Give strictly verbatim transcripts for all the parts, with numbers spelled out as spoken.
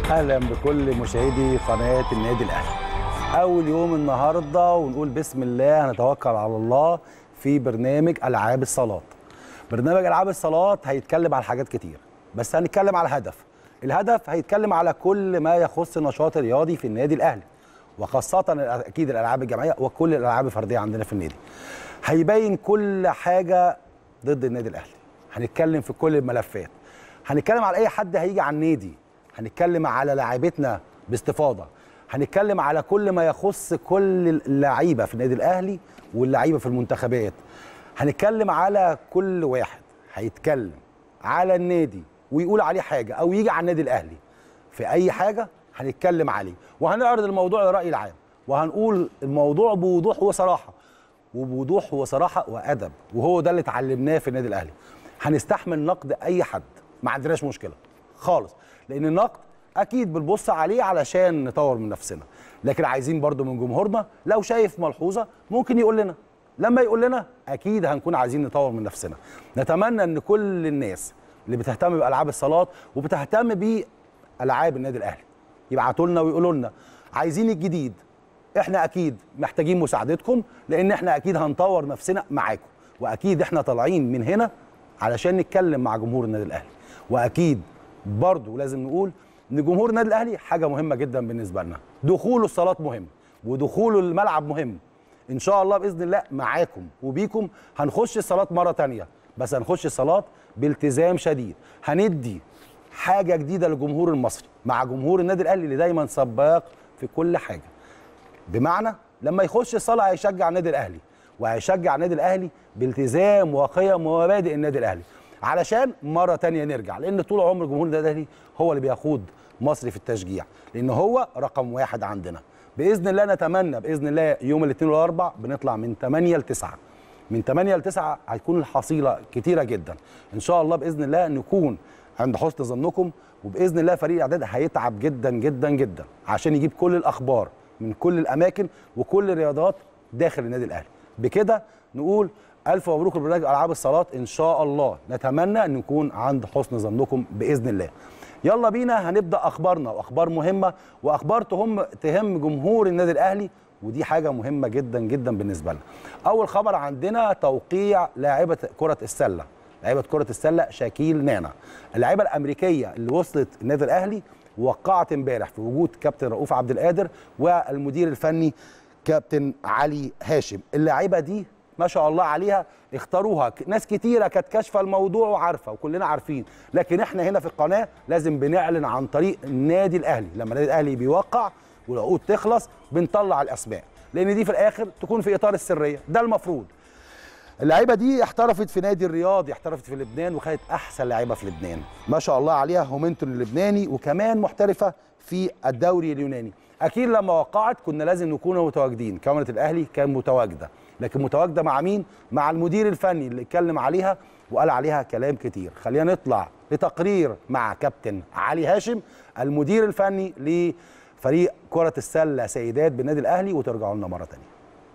اهلا بكل مشاهدي قناه النادي الاهلي. اول يوم النهارده ونقول بسم الله هنتوكل على الله في برنامج العاب الصالات. برنامج العاب الصالات هيتكلم على حاجات كتير، بس هنتكلم على الهدف. الهدف هيتكلم على كل ما يخص النشاط الرياضي في النادي الاهلي، وخاصه اكيد الالعاب الجماعيه وكل الالعاب الفرديه عندنا في النادي. هيبين كل حاجه ضد النادي الاهلي، هنتكلم في كل الملفات، هنتكلم على اي حد هيجي على النادي، هنتكلم على لاعيبتنا باستفاضه، هنتكلم على كل ما يخص كل اللعيبه في النادي الاهلي واللعيبه في المنتخبات، هنتكلم على كل واحد هيتكلم على النادي ويقول عليه حاجه او يجي على النادي الاهلي في اي حاجه هنتكلم عليه، وهنعرض الموضوع للراي العام، وهنقول الموضوع بوضوح وصراحه، وبوضوح وصراحه وادب، وهو ده اللي اتعلمناه في النادي الاهلي. هنستحمل نقد اي حد، ما عندناش مشكله خالص، لان النقد اكيد بنبص عليه علشان نطور من نفسنا، لكن عايزين برضو من جمهورنا لو شايف ملحوظه ممكن يقول لنا، لما يقول لنا اكيد هنكون عايزين نطور من نفسنا. نتمنى ان كل الناس اللي بتهتم بالعاب الصالات وبتهتم بالعاب النادي الاهلي يبعتوا لنا ويقولوا لنا عايزين الجديد، احنا اكيد محتاجين مساعدتكم، لان احنا اكيد هنطور نفسنا معاكم، واكيد احنا طالعين من هنا علشان نتكلم مع جمهور النادي الاهلي، واكيد برضو لازم نقول ان جمهور النادي الاهلي حاجه مهمه جدا بالنسبه لنا، دخوله الصالات مهم ودخوله الملعب مهم. ان شاء الله باذن الله معاكم وبيكم هنخش الصالات مره ثانيه، بس هنخش الصالات بالتزام شديد، هندي حاجه جديده للجمهور المصري مع جمهور النادي الاهلي اللي دايما سباق في كل حاجه. بمعنى لما يخش الصاله هيشجع النادي الاهلي، وهيشجع النادي الاهلي بالتزام وقيم ومبادئ النادي الاهلي، علشان مره ثانيه نرجع، لان طول عمر جمهور النادي الاهلي هو اللي بيقود مصر في التشجيع، لان هو رقم واحد عندنا. باذن الله نتمنى باذن الله يوم الاثنين والاربع بنطلع من ثمانية لتسعة، من ثمانية لتسعة هيكون الحصيله كتيره جدا ان شاء الله. باذن الله نكون عند حسن ظنكم، وباذن الله فريق الاعداد هيتعب جدا جدا جدا عشان يجيب كل الاخبار من كل الاماكن وكل الرياضات داخل النادي الاهلي. بكده نقول الف مبروك لبرنامج العاب الصالات، ان شاء الله نتمنى ان نكون عند حسن ظنكم باذن الله. يلا بينا هنبدا اخبارنا، واخبار مهمه واخبار تهم تهم جمهور النادي الاهلي، ودي حاجه مهمه جدا جدا بالنسبه لنا. اول خبر عندنا توقيع لاعبه كره السله، لاعبه كره السله شاكيل نانا، اللاعبه الامريكيه اللي وصلت النادي الاهلي، وقعت امبارح في وجود كابتن رؤوف عبد القادر والمدير الفني كابتن علي هاشم. اللاعبه دي ما شاء الله عليها اختاروها ناس كتيره كانت كاشفه الموضوع وعارفه وكلنا عارفين، لكن احنا هنا في القناه لازم بنعلن عن طريق النادي الاهلي، لما النادي الاهلي بيوقع والعقود تخلص بنطلع الاسماء، لان دي في الاخر تكون في اطار السريه، ده المفروض. اللعيبه دي احترفت في نادي الرياض، احترفت في لبنان وخدت احسن لعيبه في لبنان ما شاء الله عليها، هومنتون اللبناني، وكمان محترفه في الدوري اليوناني. اكيد لما وقعت كنا لازم نكون متواجدين، كاميرا الاهلي كان متواجده، لكن متواجده مع مين؟ مع المدير الفني اللي اتكلم عليها وقال عليها كلام كتير. خلينا نطلع لتقرير مع كابتن علي هاشم المدير الفني لفريق كره السله سيدات بالنادي الاهلي، وترجعوا لنا مره ثانيه.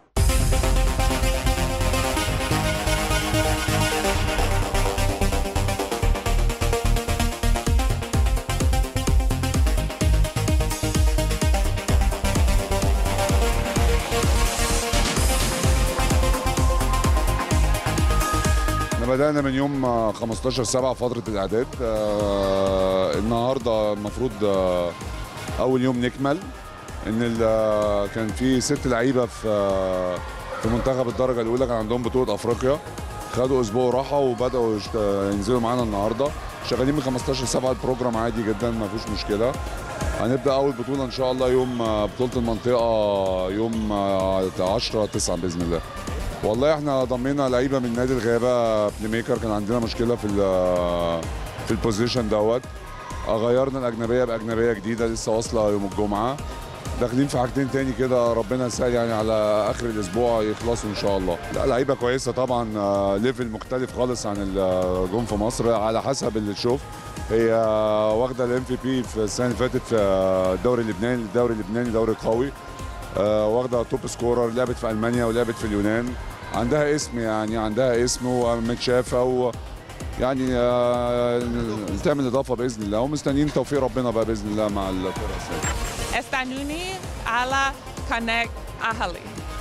بدأنا من يوم خمستاشر سبعة فترة الإعداد. آه النهارده المفروض آه أول يوم نكمل إن كان في ست لعيبة في آه في منتخب الدرجة الأولى كان عندهم بطولة أفريقيا، خدوا أسبوع راحة وبدأوا ينزلوا معانا النهارده، شغالين من خمستاشر سبعة البروجرام عادي جدا ما فيش مشكلة. هنبدأ أول بطولة إن شاء الله يوم بطولة المنطقة يوم عشرة تسعة بإذن الله. والله احنا ضمينا لعيبه من نادي الغابه بلاي ميكر، كان عندنا مشكله في في البوزيشن دوت، غيرنا الاجنبيه باجنبيه جديده لسه واصله يوم الجمعه، داخلين في حاجتين تاني كده ربنا يسهل يعني على اخر الاسبوع يخلصوا ان شاء الله. لا لعيبه كويسه طبعا، ليفل مختلف خالص عن الجون في مصر على حسب اللي تشوف. هي واخده الام في بي في السنه اللي فاتت في الدوري اللبناني، الدوري اللبناني دوري قوي، واخده توب سكورر، لعبت في المانيا ولعبت في اليونان، عندها اسم يعني عندها اسم ومتشافه و يعني تعمل اضافه باذن الله، ومستنيين توفيق ربنا بقى باذن الله مع الكره السعوديه. استنوني على قناه اهلي.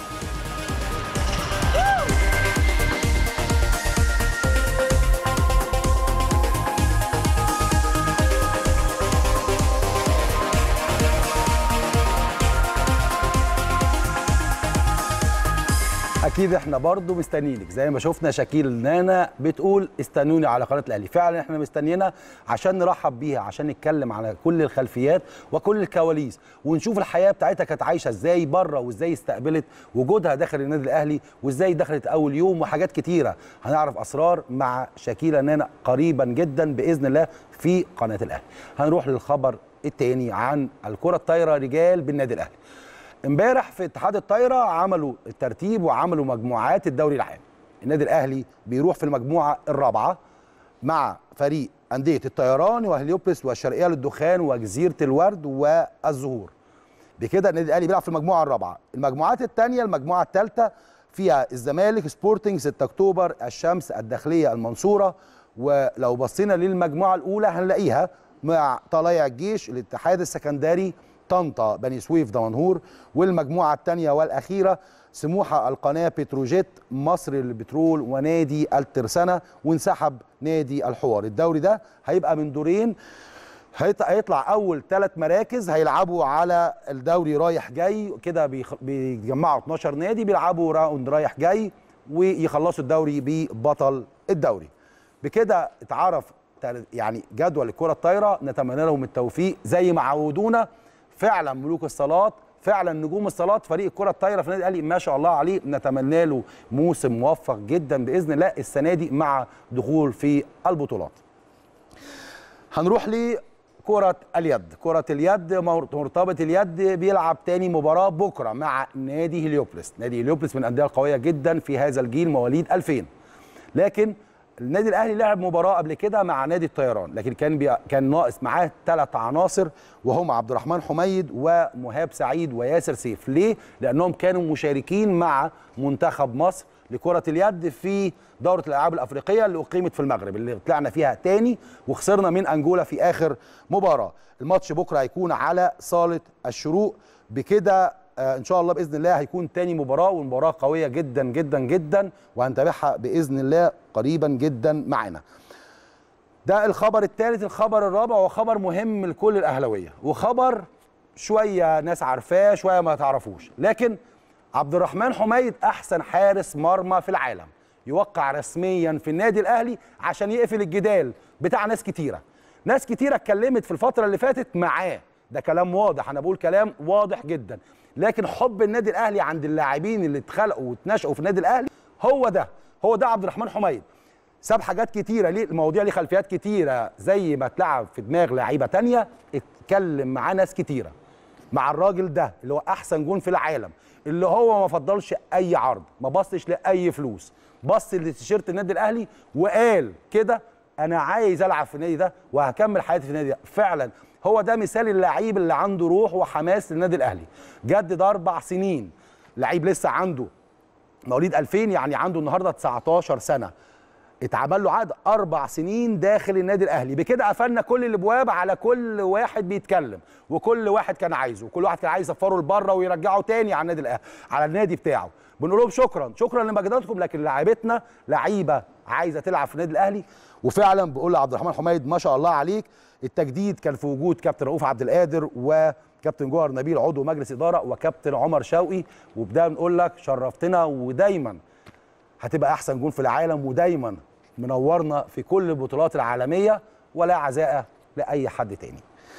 اكيد احنا برضو مستنيينك، زي ما شفنا شكيل نانا بتقول استنوني على قناه الاهلي. فعلا احنا مستنيينها عشان نرحب بيها، عشان نتكلم على كل الخلفيات وكل الكواليس، ونشوف الحياه بتاعتها كانت عايشه ازاي بره، وازاي استقبلت وجودها داخل النادي الاهلي، وازاي دخلت اول يوم، وحاجات كتيره هنعرف اسرار مع شكيله نانا قريبا جدا باذن الله في قناه الاهلي. هنروح للخبر الثاني عن الكره الطايره رجال بالنادي الاهلي. امبارح في اتحاد الطايره عملوا الترتيب وعملوا مجموعات الدوري العام. النادي الاهلي بيروح في المجموعه الرابعه مع فريق انديه الطيران وهليوبلس والشرقيه للدخان وجزيره الورد والزهور. بكده النادي الاهلي بيلعب في المجموعه الرابعه. المجموعات الثانيه المجموعه الثالثه فيها الزمالك، سبورتنج، ستة اكتوبر، الشمس، الداخليه، المنصوره. ولو بصينا للمجموعه الاولى هنلاقيها مع طلائع الجيش، الاتحاد السكندري، طنطا، بني سويف، دمنهور. والمجموعه الثانيه والاخيره سموحه، القناه، بتروجيت، مصر للبترول، ونادي الترسانه. وانسحب نادي الحوار. الدوري ده هيبقى من دورين، هيطلع اول ثلاث مراكز هيلعبوا على الدوري رايح جاي كده، بيجمعوا اتناشر نادي بيلعبوا راوند رايح جاي ويخلصوا الدوري ببطل الدوري. بكده اتعرف يعني جدول الكره الطايره. نتمنى لهم التوفيق زي ما عودونا. فعلا ملوك الصالات، فعلا نجوم الصالات، فريق الكره الطايره في النادي الاهلي ما شاء الله عليه. نتمنى له موسم موفق جدا باذن الله السنه دي مع دخول في البطولات. هنروح لكره اليد. كره اليد مرتبط اليد بيلعب تاني مباراه بكره مع نادي هليوبلس. نادي هليوبلس من الانديه القويه جدا في هذا الجيل، مواليد ألفين. لكن النادي الاهلي لعب مباراه قبل كده مع نادي الطيران، لكن كان بي... كان ناقص معاه ثلاث عناصر وهم عبد الرحمن حميد ومهاب سعيد وياسر سيف. ليه؟ لانهم كانوا مشاركين مع منتخب مصر لكره اليد في دوره الالعاب الافريقيه اللي اقيمت في المغرب، اللي طلعنا فيها تاني وخسرنا من انجولا في اخر مباراه. الماتش بكره هيكون على صاله الشروق. بكده آه ان شاء الله باذن الله هيكون تاني مباراه، ومباراه قويه جدا جدا جدا، وهنتابعها باذن الله قريبا جدا معانا. ده الخبر الثالث. الخبر الرابع وخبر مهم لكل الاهلاويه، وخبر شويه ناس عارفاه شويه ما تعرفوش، لكن عبد الرحمن حميد احسن حارس مرمى في العالم يوقع رسميا في النادي الاهلي عشان يقفل الجدال بتاع ناس كتيره. ناس كتيره اتكلمت في الفتره اللي فاتت معاه، ده كلام واضح، انا بقول كلام واضح جدا. لكن حب النادي الاهلي عند اللاعبين اللي اتخلقوا واتنشأوا في النادي الاهلي هو ده هو ده عبد الرحمن حميد. ساب حاجات كتيره، ليه المواضيع ليه خلفيات كتيره، زي ما اتلعب في دماغ لعيبه تانية اتكلم معاه ناس كتيره. مع الراجل ده اللي هو احسن جون في العالم، اللي هو ما فضلش اي عرض، ما بصش لاي فلوس، بص لتيشيرت النادي الاهلي وقال كده انا عايز العب في النادي ده وهكمل حياتي في النادي ده. فعلا هو ده مثال اللعيب اللي عنده روح وحماس للنادي الاهلي. جدد اربع سنين، لعيب لسه عنده مواليد ألفين، يعني عنده النهارده تسعتاشر سنه، اتعمل له عقد اربع سنين داخل النادي الاهلي. بكده قفلنا كل الابواب على كل واحد بيتكلم، وكل واحد كان عايزه، وكل واحد كان عايز يسفره لبره ويرجعه تاني على النادي الاهلي، على النادي بتاعه. بنقول لهم شكرا شكرا لمجهوداتكم، لكن لعيبتنا لعيبه عايزه تلعب في النادي الاهلي. وفعلا بقول لعبد الرحمن حميد ما شاء الله عليك. التجديد كان في وجود كابتن رؤوف عبد القادر وكابتن جوهر نبيل عضو مجلس اداره وكابتن عمر شوقي، وبدا نقول لك شرفتنا، ودايما هتبقى احسن جون في العالم، ودايما منورنا في كل البطولات العالميه، ولا عزاء لاي حد تاني.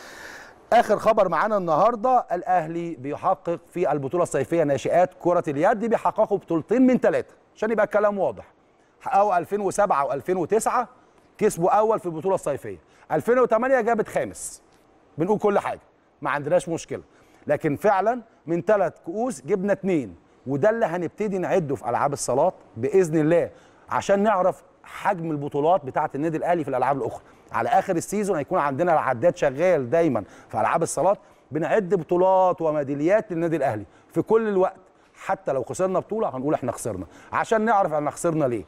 اخر خبر معانا النهارده، الاهلي بيحقق في البطوله الصيفيه ناشئات كره اليد، بيحققوا بطولتين من ثلاثه عشان يبقى الكلام واضح. حققوا ألفين وسبعة وألفين وتسعة، كسبوا اول في البطوله الصيفيه. ألفين وثمانية جابت خامس، بنقول كل حاجه ما عندناش مشكله، لكن فعلا من ثلاث كؤوس جبنا اثنين، وده اللي هنبتدي نعده في العاب الصالات باذن الله عشان نعرف حجم البطولات بتاعه النادي الاهلي في الالعاب الاخرى. على اخر السيزون هيكون عندنا العداد شغال دايما في العاب الصالات، بنعد بطولات وميداليات للنادي الاهلي في كل الوقت. حتى لو خسرنا بطوله هنقول احنا خسرنا، عشان نعرف احنا خسرنا ليه.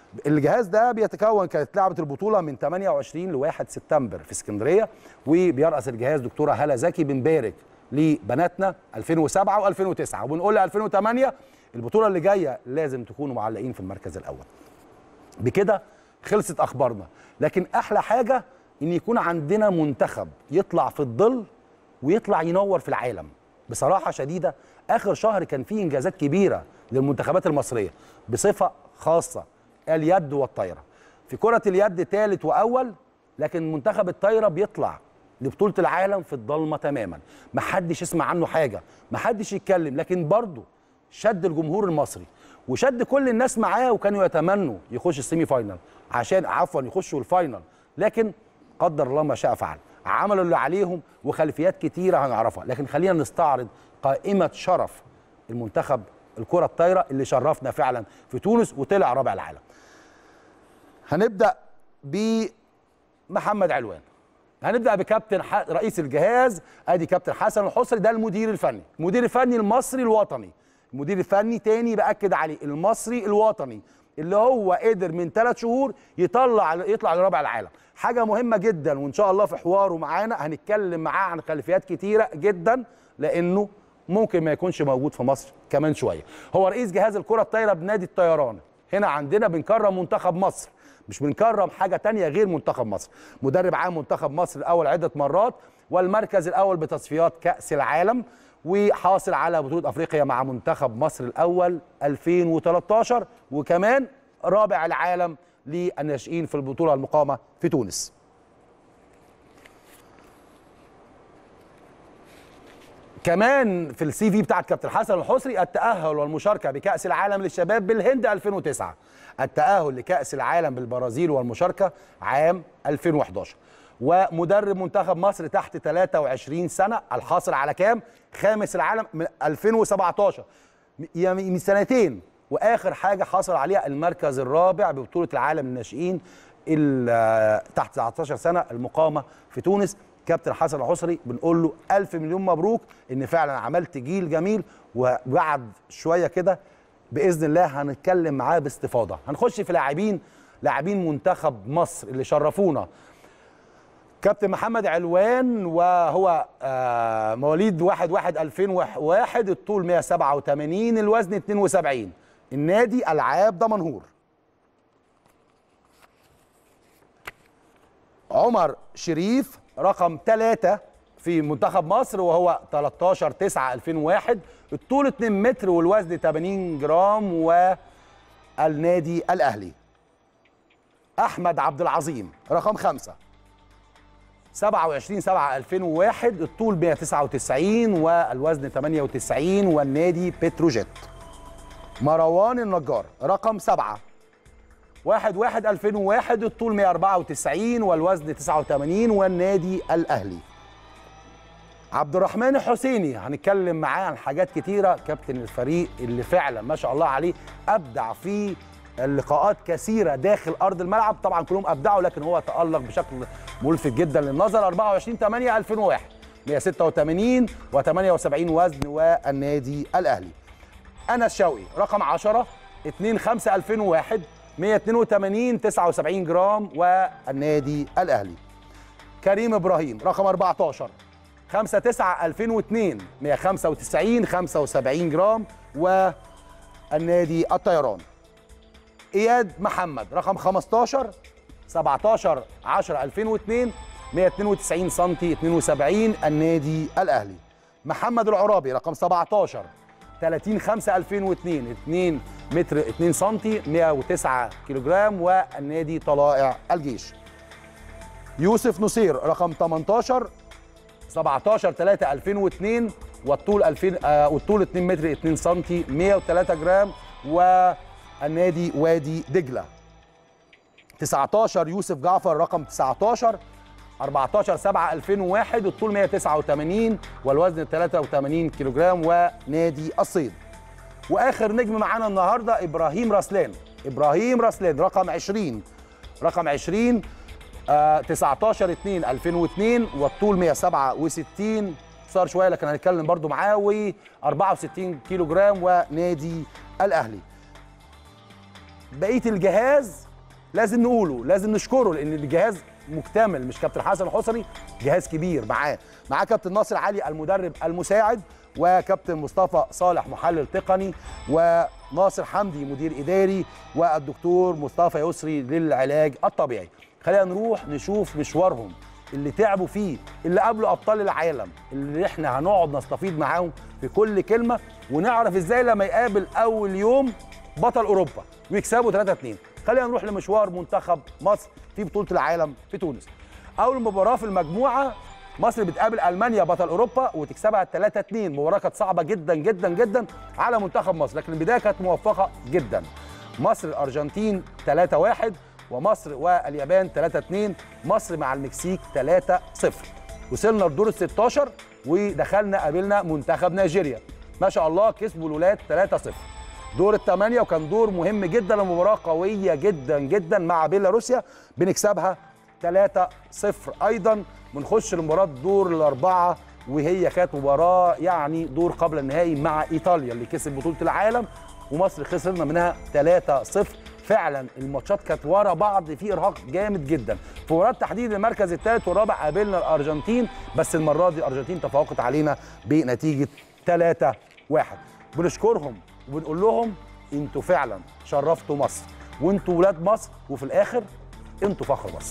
الجهاز ده بيتكون، كانت لعبه البطوله من ثمانية وعشرين لواحد سبتمبر في اسكندريه، وبيرأس الجهاز دكتوره هاله زكي. بنبارك لبناتنا ألفين وسبعة وألفين وتسعة، وبنقول ل ألفين وثمانية البطوله اللي جايه لازم تكونوا معلقين في المركز الاول. بكده خلصت اخبارنا، لكن احلى حاجه ان يكون عندنا منتخب يطلع في الظل ويطلع ينور في العالم. بصراحه شديده اخر شهر كان فيه انجازات كبيره للمنتخبات المصريه، بصفه خاصه اليد والطايره. في كره اليد ثالث واول، لكن منتخب الطايره بيطلع لبطوله العالم في الضلمه تماما، محدش يسمع عنه حاجه، محدش يتكلم، لكن برضه شد الجمهور المصري وشد كل الناس معاه، وكانوا يتمنوا يخش السيمي فاينل عشان عفوا يخشوا الفاينل، لكن قدر الله ما شاء فعل. عملوا اللي عليهم وخلفيات كتيره هنعرفها، لكن خلينا نستعرض قائمه شرف المنتخب الكره الطايره اللي شرفنا فعلا في تونس وطلع رابع العالم. هنبدا بمحمد علوان، هنبدا بكابتن ح... رئيس الجهاز، ادي كابتن حسن الحصري، ده المدير الفني، المدير الفني المصري الوطني، المدير الفني تاني باكد عليه المصري الوطني، اللي هو قدر من ثلاث شهور يطلع يطلع لرابع العالم. حاجه مهمه جدا، وان شاء الله في حواره معانا هنتكلم معاه عن خلفيات كتيره جدا، لانه ممكن ما يكونش موجود في مصر كمان شويه. هو رئيس جهاز الكره الطايره بنادي الطيران. هنا عندنا بنكرم منتخب مصر، مش بنكرم حاجه تانية غير منتخب مصر. مدرب عام منتخب مصر الاول عده مرات، والمركز الاول بتصفيات كاس العالم، وحاصل على بطوله افريقيا مع منتخب مصر الاول ألفين وثلاثة عشر، وكمان رابع العالم للناشئين في البطوله المقامه في تونس. كمان في السي في بتاعت كابتن حسن الحصري التأهل والمشاركة بكأس العالم للشباب بالهند ألفين وتسعة، التأهل لكأس العالم بالبرازيل والمشاركة عام ألفين وأحد عشر، ومدرب منتخب مصر تحت ثلاثة وعشرين سنة الحاصل على كام؟ خامس العالم من ألفين وسبعة عشر، يعني من سنتين، واخر حاجه حصل عليها المركز الرابع ببطوله العالم للناشئين تحت تسعة عشر سنه المقامه في تونس. كابتن حسن الحصري بنقول له ألف مليون مبروك، ان فعلا عملت جيل جميل، وبعد شويه كده باذن الله هنتكلم معاه باستفاضه. هنخش في لاعبين لاعبين منتخب مصر اللي شرفونا. كابتن محمد علوان، وهو آه مواليد واحد واحد ألفين وواحد، الطول مئة وسبعة وثمانين، الوزن اثنين وسبعين، النادي العاب دمنهور. عمر شريف رقم ثلاثة في منتخب مصر، وهو ثلاثة عشر تسعة ألفين وواحد، الطول اثنين متر والوزن ثمانين جرام، والنادي الاهلي. احمد عبد العظيم رقم خمسة، سبعة وعشرين سبعة ألفين وواحد، الطول مئة وتسعة وتسعين والوزن ثمانية وتسعين، والنادي بتروجيت. مروان النجار رقم سبعة، واحد واحد ألفين وواحد، الطول مئة وأربعة وتسعين والوزن تسعة وثمانين، والنادي الاهلي. عبد الرحمن الحسيني هنتكلم معاه عن حاجات كتيره، كابتن الفريق اللي فعلا ما شاء الله عليه ابدع في اللقاءات كثيره داخل ارض الملعب، طبعا كلهم ابدعوا لكن هو تالق بشكل ملفت جدا للنظر. أربعة وعشرين ثمانية ألفين وواحد، مئة وستة وثمانين وثمانية وسبعين وزن، والنادي الاهلي. انس شوقي رقم عشرة، اثنين خمسة ألفين وواحد، مئة واثنين وثمانين تسعة وسبعين جرام، والنادي الاهلي. كريم ابراهيم رقم أربعة عشر، خمسة تسعة ألفين واثنين، مئة وخمسة وتسعين خمسة وسبعين جرام، والنادي الطيران. اياد محمد رقم خمسة عشر، سبعة عشر عشرة ألفين واثنين، مئة واثنين وتسعين سنتي، اثنين وسبعين، النادي الاهلي. محمد العرابي رقم سبعة عشر، ثلاثين خمسة ألفين واثنين، اثنين متر اثنين سنتي، مئة وتسعة كيلوغرام، والنادي طلائع الجيش. يوسف نصير رقم ثمانية عشر، سبعة عشر ثلاثة ألفين واثنين، والطول ألفين آه والطول اثنين متر اثنين سنتي، مئة وثلاثة جرام، والنادي وادي دجله. تسعة عشر يوسف جعفر رقم تسعة عشر، أربعة عشر سبعة ألفين وواحد، الطول مئة وتسعة وثمانين والوزن ثلاثة وثمانين كيلوغرام، ونادي الصيد. واخر نجم معانا النهارده ابراهيم رسلان. ابراهيم رسلان رقم عشرين، رقم عشرين آه تسعة عشر اثنين ألفين واثنين، والطول مئة وسبعة وستين، صار شويه لكن هنتكلم برضو معاه، و أربعة وستين كيلو جرام، ونادي الاهلي. بقيه الجهاز لازم نقوله، لازم نشكره، لان الجهاز مكتمل، مش كابتن حسن الحصري، جهاز كبير معاه معاه كابتن ناصر علي المدرب المساعد، وكابتن مصطفى صالح محلل تقني، وناصر حمدي مدير اداري، والدكتور مصطفى يسري للعلاج الطبيعي. خلينا نروح نشوف مشوارهم اللي تعبوا فيه، اللي قابلوا ابطال العالم، اللي احنا هنقعد نستفيد معاهم في كل كلمه، ونعرف ازاي لما يقابل اول يوم بطل اوروبا ويكسبوا ثلاثة اثنين. خلينا نروح لمشوار منتخب مصر في بطوله العالم في تونس. اول مباراه في المجموعه مصر بتقابل المانيا بطل اوروبا وتكسبها ثلاثة اثنين. مباراه كانت صعبه جدا جدا جدا على منتخب مصر، لكن البدايه كانت موفقه جدا. مصر الارجنتين ثلاثة واحد، ومصر واليابان ثلاثة اثنين، مصر مع المكسيك ثلاثة صفر. وصلنا لدور ال ستاشر ودخلنا قابلنا منتخب نيجيريا، ما شاء الله كسبوا الولاد ثلاثة صفر. دور الثمانية وكان دور مهم جدا، مباراة قوية جدا جدا مع بيلاروسيا بنكسبها ثلاثة صفر ايضا. بنخش لمباراة دور الأربعة وهي كانت مباراة يعني دور قبل النهائي مع ايطاليا اللي كسب بطولة العالم، ومصر خسرنا منها ثلاثة صفر. فعلا الماتشات كانت ورا بعض في ارهاق جامد جدا. في مباراه تحديد المركز الثالث والرابع قابلنا الارجنتين، بس المره دي الارجنتين تفوقت علينا بنتيجه ثلاثة واحد. بنشكرهم وبنقول لهم انتوا فعلا شرفتوا مصر، وانتوا ولاد مصر، وفي الاخر انتوا فخر مصر.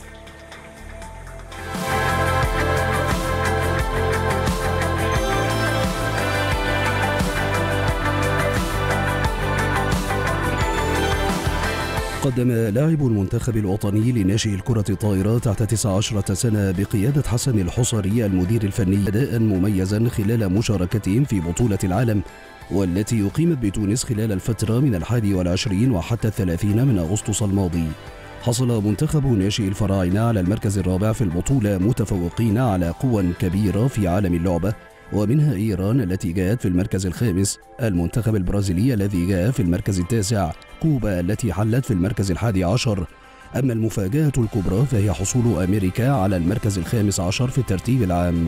قدم لاعب المنتخب الوطني لناشئ الكرة الطائرة تحت تسع عشرة سنة بقيادة حسن الحصري المدير الفني أداء مميزا خلال مشاركتهم في بطولة العالم، والتي أقيمت بتونس خلال الفترة من الحادي والعشرين وحتى الثلاثين من أغسطس الماضي. حصل منتخب ناشئ الفراعنة على المركز الرابع في البطولة، متفوقين على قوى كبيرة في عالم اللعبة، ومنها إيران التي جاءت في المركز الخامس، المنتخب البرازيلي الذي جاء في المركز التاسع، كوبا التي حلت في المركز الحادي عشر. أما المفاجأة الكبرى فهي حصول أمريكا على المركز الخامس عشر في الترتيب العام.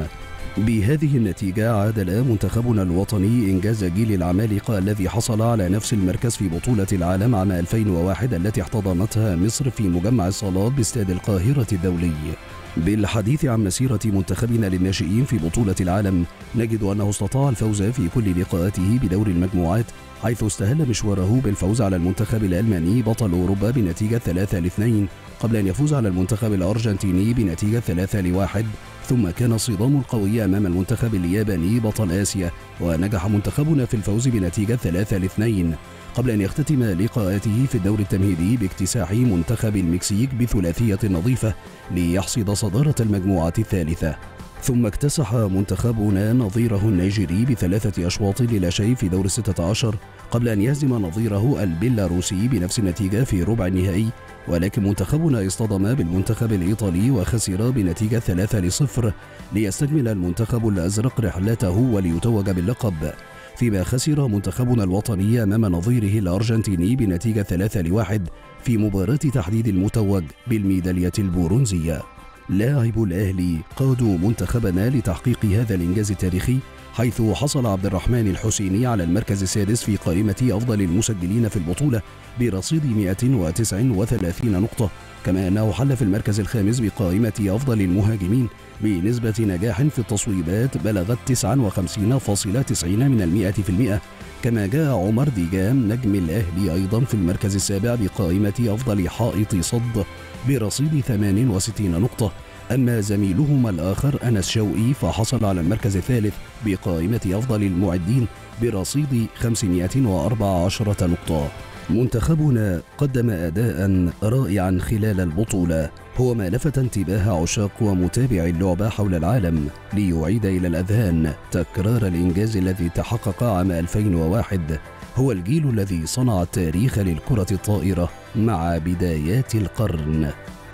بهذه النتيجة عادل منتخبنا الوطني إنجاز جيل العمالقة الذي حصل على نفس المركز في بطولة العالم عام ألفين وواحد التي احتضنتها مصر في مجمع الصالات باستاد القاهرة الدولي. بالحديث عن مسيرة منتخبنا للناشئين في بطولة العالم، نجد أنه استطاع الفوز في كل لقاءاته بدور المجموعات، حيث استهل مشواره بالفوز على المنتخب الألماني بطل أوروبا بنتيجة ثلاثة لاثنين، قبل أن يفوز على المنتخب الأرجنتيني بنتيجة ثلاثة لواحد، ثم كان الصدام القوي أمام المنتخب الياباني بطل آسيا، ونجح منتخبنا في الفوز بنتيجة ثلاثة لاثنين، قبل أن يختتم لقاءاته في الدور التمهيدي باكتساح منتخب المكسيك بثلاثية نظيفة ليحصد صدارة المجموعة الثالثة. ثم اكتسح منتخبنا نظيره النيجيري بثلاثة أشواط للا شيء في دور الستة عشر، قبل أن يهزم نظيره البيلاروسي بنفس النتيجة في ربع النهائي، ولكن منتخبنا اصطدم بالمنتخب الإيطالي وخسر بنتيجة ثلاثة لصفر ليستكمل المنتخب الأزرق رحلته وليتوج باللقب، فيما خسر منتخبنا الوطني أمام نظيره الأرجنتيني بنتيجة ثلاثة لواحد في مباراة تحديد المتوج بالميدالية البرونزية. لاعب الأهلي قادوا منتخبنا لتحقيق هذا الإنجاز التاريخي، حيث حصل عبد الرحمن الحسيني على المركز السادس في قائمة أفضل المسجلين في البطولة برصيد مئة وتسعة وثلاثين نقطة، كما أنه حل في المركز الخامس بقائمة أفضل المهاجمين بنسبة نجاح في التصويبات بلغت تسعة وخمسين فاصلة تسعين من المئة في المئة. كما جاء عمر ديجام نجم الأهلي أيضا في المركز السابع بقائمة أفضل حائط صد برصيد ثمانية وستين نقطة. أما زميلهما الآخر أنس شوقي فحصل على المركز الثالث بقائمة أفضل المعدين برصيد خمسمئة وأربعة عشر نقطة. منتخبنا قدم أداء رائعا خلال البطولة، هو ما لفت انتباه عشاق ومتابعي اللعبة حول العالم، ليعيد إلى الأذهان تكرار الإنجاز الذي تحقق عام ألفين وواحد. هو الجيل الذي صنع التاريخ للكرة الطائرة مع بدايات القرن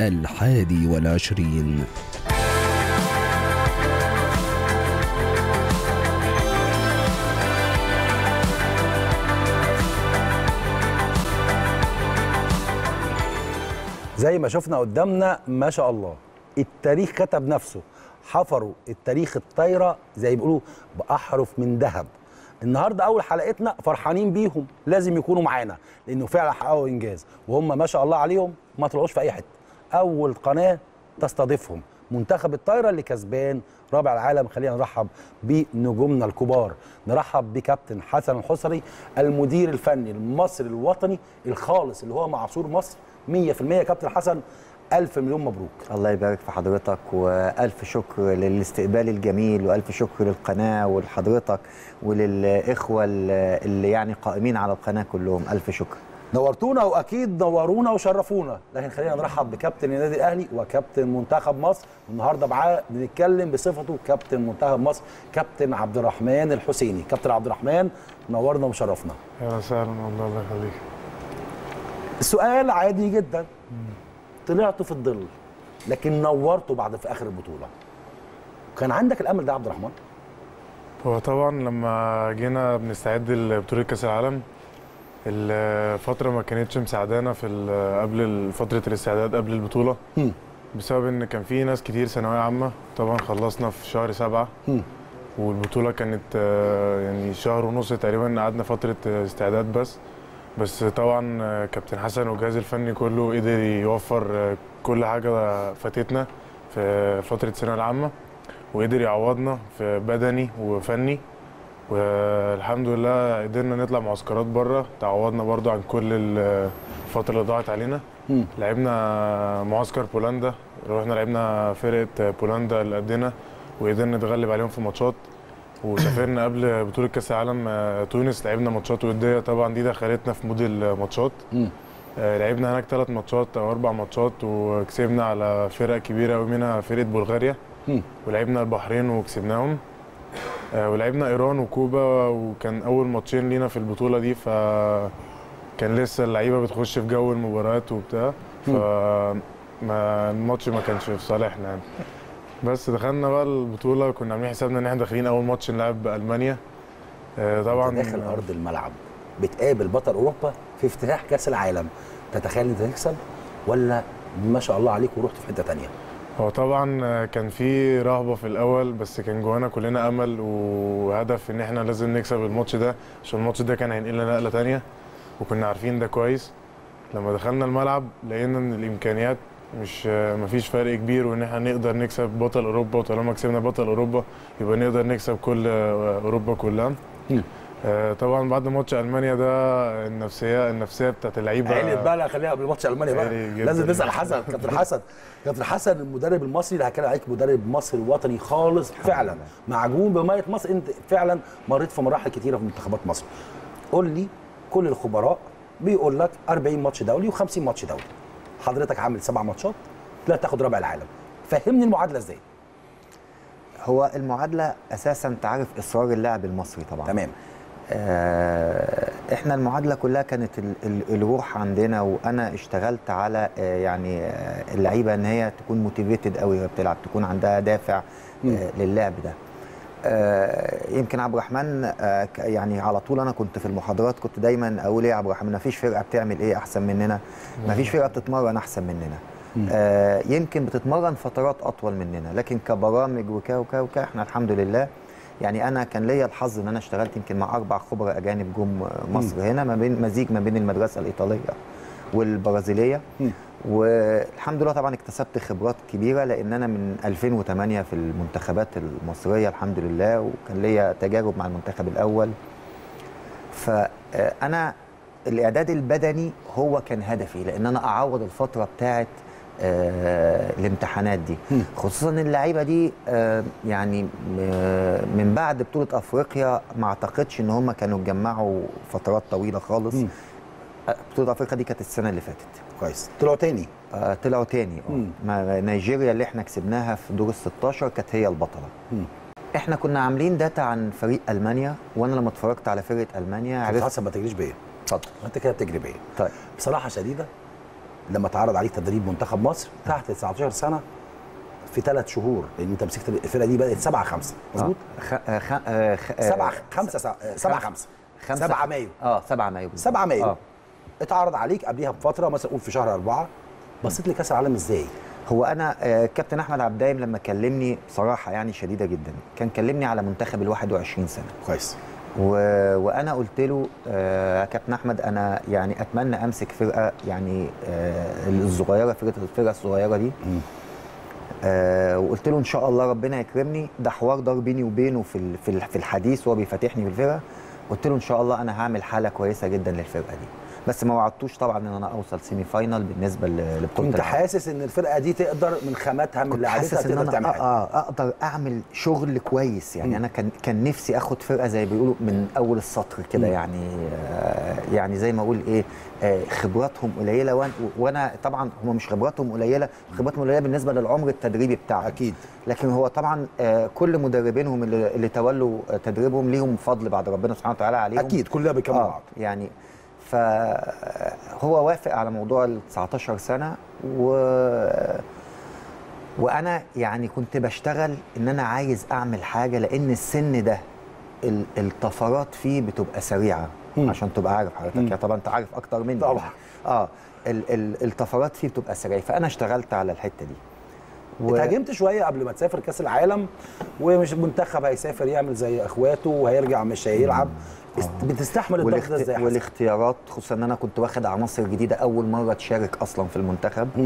الحادي والعشرين. زي ما شفنا قدامنا ما شاء الله التاريخ كتب نفسه، حفروا التاريخ الطايره زي ما بيقولوا باحرف من ذهب. النهارده اول حلقتنا فرحانين بيهم، لازم يكونوا معانا لانه فعلا حققوا انجاز، وهم ما شاء الله عليهم ما طلعوش في اي حته. اول قناه تستضيفهم منتخب الطايره اللي كسبان رابع العالم. خلينا نرحب بنجومنا الكبار، نرحب بكابتن حسن الحصري المدير الفني المصري الوطني الخالص اللي هو معصور مصر مية في المية. كابتن حسن ألف مليون مبروك. الله يبارك في حضرتك، وألف شكر للاستقبال الجميل، وألف شكر للقناة ولحضرتك وللإخوة اللي يعني قائمين على القناة كلهم. ألف شكر. نورتونا واكيد نورونا وشرفونا، لكن خلينا نرحب بكابتن النادي الاهلي وكابتن منتخب مصر، والنهارده معاه بنتكلم بصفته كابتن منتخب مصر كابتن عبد الرحمن الحسيني. كابتن عبد الرحمن نورنا وشرفنا. اهلا وسهلا والله، الله يخليك. السؤال عادي جدا، طلعتوا في الظل لكن نورتوا بعد في اخر البطوله، كان عندك الامل ده يا عبد الرحمن؟ هو طبعا لما جينا بنستعد لبطوله كاس العالم الفتره ما كانتش مساعدانا في قبل فتره الاستعداد قبل البطوله، م. بسبب ان كان في ناس كتير ثانويه عامه. طبعا خلصنا في شهر سبعة م. والبطوله كانت يعني شهر ونص تقريبا، قعدنا فتره استعداد بس بس طبعا كابتن حسن والجهاز الفني كله قدر يوفر كل حاجه فاتتنا في فتره الثانويه العامه، وقدر يعوضنا في بدني وفني، والحمد لله قدرنا نطلع معسكرات بره تعوضنا برضو عن كل الفتره اللي ضاعت علينا. م. لعبنا معسكر بولندا، رحنا لعبنا فرقه بولندا اللي قدنا وقدرنا نتغلب عليهم في ماتشات، وسافرنا قبل بطوله كاس العالم تونس، لعبنا ماتشات وديه. طبعا دي دخلتنا في مود الماتشات. آه لعبنا هناك ثلاث ماتشات او اربع ماتشات وكسبنا على فرق كبيره قوي، منها فرقه بلغاريا، م. ولعبنا البحرين وكسبناهم، آه ولعبنا ايران وكوبا، وكان اول ماتشين لينا في البطوله دي، فكان لسه اللعيبه بتخش في جو المباريات وبتاع، فالماتش ما كانش في صالحنا يعني. بس دخلنا بقى البطوله كنا عاملين حسابنا ان احنا داخلين اول ماتش نلعب بالمانيا. آه طبعا داخل ارض الملعب بتقابل بطل اوروبا في افتتاح كاس العالم، تتخيل انت تكسب ولا ما شاء الله عليك ورحت في حته ثانيه؟ هو طبعا كان في رهبه في الاول، بس كان جوانا كلنا امل وهدف ان احنا لازم نكسب الماتش ده، عشان الماتش ده كان هينقلنا نقله ثانيه، وكنا عارفين ده كويس. لما دخلنا الملعب لقينا ان الامكانيات مش مفيش فرق كبير، وان احنا نقدر نكسب بطل اوروبا، وطالما كسبنا بطل اوروبا يبقى نقدر نكسب كل اوروبا كلها. آه طبعا بعد ماتش المانيا ده النفسيه النفسيه بتاعت اللعيبه عيلت بقى. لا خليها قبل ماتش المانيا بقى، لازم نسال حسن. كابتن حسن كابتن حسن المدرب المصري اللي هتكلم عليك، مدرب مصري وطني خالص فعلا، معجون بميه مصر. انت فعلا مريت في مراحل كتيره في منتخبات مصر. قول لي، كل الخبراء بيقول لك أربعين ماتش دولي و50 ماتش دولي، حضرتك عامل سبع ماتشات لا تاخد رابع العالم، فهمني المعادله ازاي؟ هو المعادله اساسا انت عارف اصرار اللاعب المصري طبعا. تمام. آه احنا المعادله كلها كانت ال ال الروح عندنا، وانا اشتغلت على آه يعني آه اللعيبه ان هي تكون موتيفيتد قوي وهي بتلعب، تكون عندها دافع آه للعب ده. آه يمكن عبد الرحمن آه يعني على طول انا كنت في المحاضرات كنت دايما اقول ايه يا عبد الرحمن، ما فيش فرقه بتعمل ايه احسن مننا، ما فيش فرقه بتتمرن احسن مننا. آه يمكن بتتمرن فترات اطول مننا، لكن كبرامج وكا وكا وكا احنا الحمد لله. يعني انا كان ليا الحظ ان انا اشتغلت يمكن مع اربع خبراء اجانب جم مصر هنا، ما بين مزيج ما بين المدرسه الايطاليه والبرازيليه، والحمد لله طبعا اكتسبت خبرات كبيره، لان انا من ألفين وثمانية في المنتخبات المصريه الحمد لله، وكان ليا تجارب مع المنتخب الاول. فانا الاعداد البدني هو كان هدفي، لان انا اعوض الفتره بتاعه آه الامتحانات دي، خصوصا اللعيبه دي آه يعني آه من بعد بطوله افريقيا ما اعتقدش ان هم كانوا اتجمعوا فترات طويله خالص. م. بطوله افريقيا دي كانت السنه اللي فاتت. كويس. طلعوا تاني. آه طلعوا تاني اه نيجيريا اللي احنا كسبناها في دور ال ستاشر كانت هي البطله. م. احنا كنا عاملين داتا عن فريق المانيا، وانا لما اتفرجت على فرقه المانيا عرفت. حسب ما تجريش بيا. اتفضل. انت كده بتجري بيا. طيب. بصراحه شديده لما اتعرض عليك تدريب منتخب مصر تحت تسعتاشر سنه في ثلاث شهور، لان انت مسكت الفرقه دي بدات سبعة خمسة مظبوط؟ سبعة خمسة سبعة خمسة سبعة مايو اه سبعة مايو سبعة مايو اه اتعرض عليك قبلها بفتره، مثلا قول في شهر أربعة. بصيت لكاس العالم ازاي؟ هو انا آه كابتن احمد عبد الدايم لما كلمني بصراحه يعني شديده جدا، كان كلمني على منتخب ال واحد وعشرين سنه. كويس. و... وانا قلت له آه، يا كابتن احمد انا يعني اتمنى امسك فرقه يعني آه، الصغيره، فرقه الفرقه الصغيره دي. آه، وقلت له ان شاء الله ربنا يكرمني. ده حوار دار بيني وبينه في ال- في ال- في الحديث وهو بيفتحني بالفرقه. قلت له ان شاء الله انا هعمل حاله كويسه جدا للفرقه دي، بس ما وعدتوش طبعا ان انا اوصل سيمي فاينال بالنسبه ل- لبطوله كنت العالم. حاسس ان الفرقه دي تقدر من خاماتها من كنت لعبتها حاسس ان تقدر انا تعمل حاجه. اه اقدر اعمل شغل كويس يعني. مم. انا كان كان نفسي اخد فرقه زي بيقولوا من اول السطر كده مم. يعني. آه يعني زي ما اقول ايه، آه خبراتهم قليله، وانا, وأنا طبعا هم مش خبراتهم قليله، خبراتهم قليله بالنسبه للعمر التدريبي بتاعهم اكيد. لكن هو طبعا آه كل مدربينهم اللي, اللي تولوا تدريبهم ليهم فضل بعد ربنا سبحانه وتعالى عليهم. اكيد كلنا بيكملوا آه بعض. يعني فهو وافق على موضوع ال تسعتاشر سنه و وانا يعني كنت بشتغل ان انا عايز اعمل حاجه، لان السن ده ال- الطفرات فيه بتبقى سريعه. مم. عشان تبقى عارف حضرتك مم. يعني طبعا انت عارف اكتر مني طبعا. يعني. اه ال ال الطفرات فيه بتبقى سريعه، فانا اشتغلت على الحته دي. و- اتهاجمت شويه قبل ما تسافر كاس العالم، ومش المنتخب هيسافر يعمل زي اخواته وهيرجع مش هيلعب. است- بتستحمل الضغط ده والاخت... ازاي يا حسن؟ والاختيارات، خصوصا ان انا كنت واخد عناصر جديده اول مره تشارك اصلا في المنتخب. مم.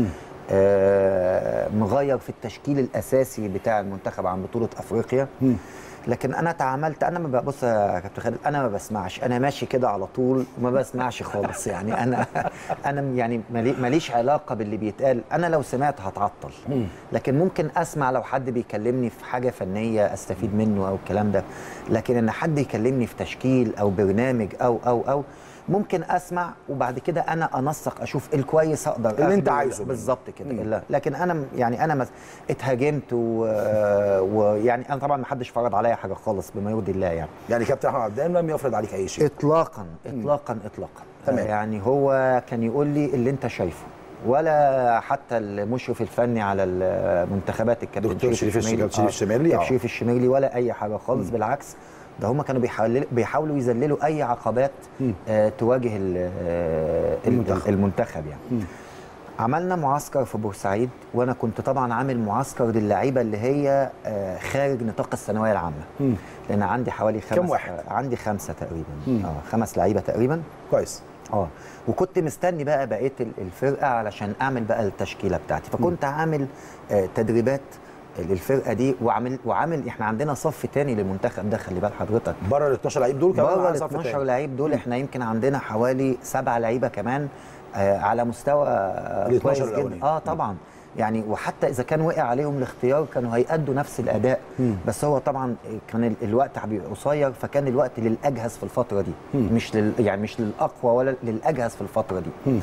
آه مغير في التشكيل الاساسي بتاع المنتخب عن بطوله افريقيا. مم. لكن انا تعاملت، انا ما ببص يا كابتن خالد، انا ما بسمعش، انا ماشي كده على طول وما بسمعش خالص يعني. انا انا يعني مالي- ماليش علاقه باللي بيتقال. انا لو سمعت هتعطل، لكن ممكن اسمع لو حد بيكلمني في حاجه فنيه استفيد منه او الكلام ده. لكن ان حد يكلمني في تشكيل او برنامج او او او ممكن اسمع وبعد كده انا انسق اشوف الكويس اقدر اللي انت أخده. عايزه منه. بالظبط كده. مم. لا لكن انا يعني انا مس- اتهاجمت و- ويعني انا طبعا ما حدش فرض عليا حاجه خالص بما يرضي الله يعني. يعني كابتن احمد عبد الدايم لم يفرض عليك اي شيء. اطلاقا اطلاقا اطلاقا. تمام. آه يعني هو كان يقول لي اللي انت شايفه، ولا حتى المشرف الفني على المنتخبات الكابتن دكتور شريف الشميري. الش- شريف الشميرلي، كابتن آه. شريف الشميرلي ولا اي حاجه خالص. بالعكس ده هم كانوا بيحاولوا بيحاولوا يذللوا اي عقبات آه تواجه ال- آه المنتخب. المنتخب يعني. مم. عملنا معسكر في بورسعيد، وانا كنت طبعا عامل معسكر للعيبه اللي هي آه خارج نطاق الثانويه العامه. مم. لان عندي حوالي خمس كم واحد؟ آه عندي خمسه تقريبا. مم. اه خمس لعيبه تقريبا. كويس. اه وكنت مستني بقى بقيه ال- الفرقه علشان اعمل بقى التشكيله بتاعتي. فكنت عامل آه تدريبات للفرقه دي، وعامل وعامل احنا عندنا صف تاني للمنتخب ده، خلي بال حضرتك. بره ال اتناشر لعيب دول كمان بره معانا ال صف اتناشر تاني. لعيب دول احنا يمكن عندنا حوالي سبعه لعيبه كمان آه على مستوى آه ال كويس اتناشر جدا. الأولانيين. اه طبعا يعني. وحتى اذا كان وقع عليهم الاختيار كانوا هيأدوا نفس الاداء. مم. بس هو طبعا كان ال- الوقت بيبقى قصير، فكان الوقت للاجهز في الفتره دي. مم. مش لل يعني مش للاقوى ولا للاجهز في الفتره دي. مم.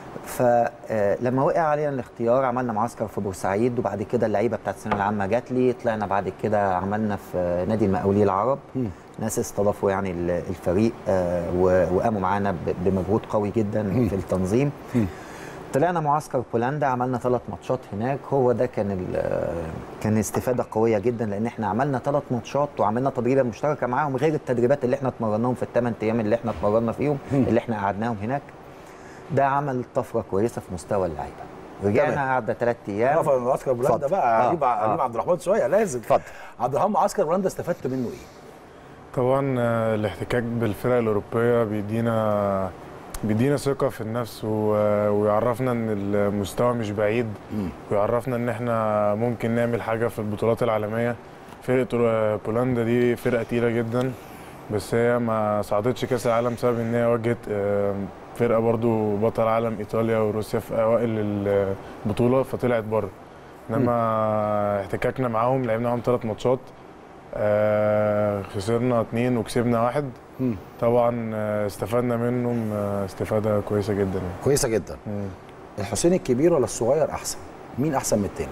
فلما وقع علينا الاختيار عملنا معسكر في بورسعيد، وبعد كده اللعيبه بتاعت الثانويه العامه جات لي. طلعنا بعد كده عملنا في نادي المقاولين العرب. مم. ناس استضافوا يعني ال- الفريق آه، و- وقاموا معانا ب- بمجهود قوي جدا في التنظيم. مم. طلعنا معسكر بولندا، عملنا ثلاث ماتشات هناك. هو ده كان ال- كان استفاده قويه جدا، لان احنا عملنا ثلاث ماتشات وعملنا تدريبه مشتركه معاهم غير التدريبات اللي احنا اتمرناهم في الثمان ايام اللي احنا اتمرنا فيهم، اللي احنا قعدناهم هناك. ده عمل طفره كويسه في مستوى اللعيبه. رجعنا تمام. قعدنا ثلاث ايام. نقف على معسكر بولندا اتفضل. بقى. آه، اجيب آه. اجيب عبد الرحمن شويه لازم. اتفضل. عبد الرحمن، معسكر بولندا استفدت منه ايه؟ طبعا آه، الاحتكاك بالفرق الأوروبية بيدينا بيدينا ثقة في النفس و- ويعرفنا ان المستوى مش بعيد، ويعرفنا ان احنا ممكن نعمل حاجة في البطولات العالمية. فرقة بولندا دي فرقة تقيلة جدا، بس هي ما صعدتش كأس العالم بسبب ان هي واجهت آه، فرقة برضو بطل عالم ايطاليا وروسيا في اوائل البطولة فطلعت بره. انما احتكاكنا معاهم لعبنا معاهم ثلاث ماتشات، آه خسرنا اتنين وكسبنا واحد. مم. طبعا آه، استفدنا منهم آه، استفادة كويسة جدا يعني. كويسه جدا. مم. الحسين الكبير ولا الصغير احسن؟ مين احسن من التاني؟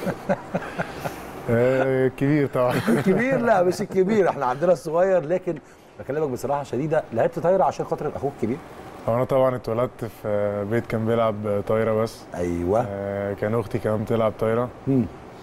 آه، كبير طبعا. الكبير؟ لا مش الكبير، احنا عندنا الصغير. لكن بكلمك بصراحه شديده، لعبت طايره عشان خاطر اخوك الكبير؟ هو انا طبعا اتولدت في بيت كان بيلعب طايرة بس. ايوه. آه، كان اختي كمان بتلعب طايرة. مم.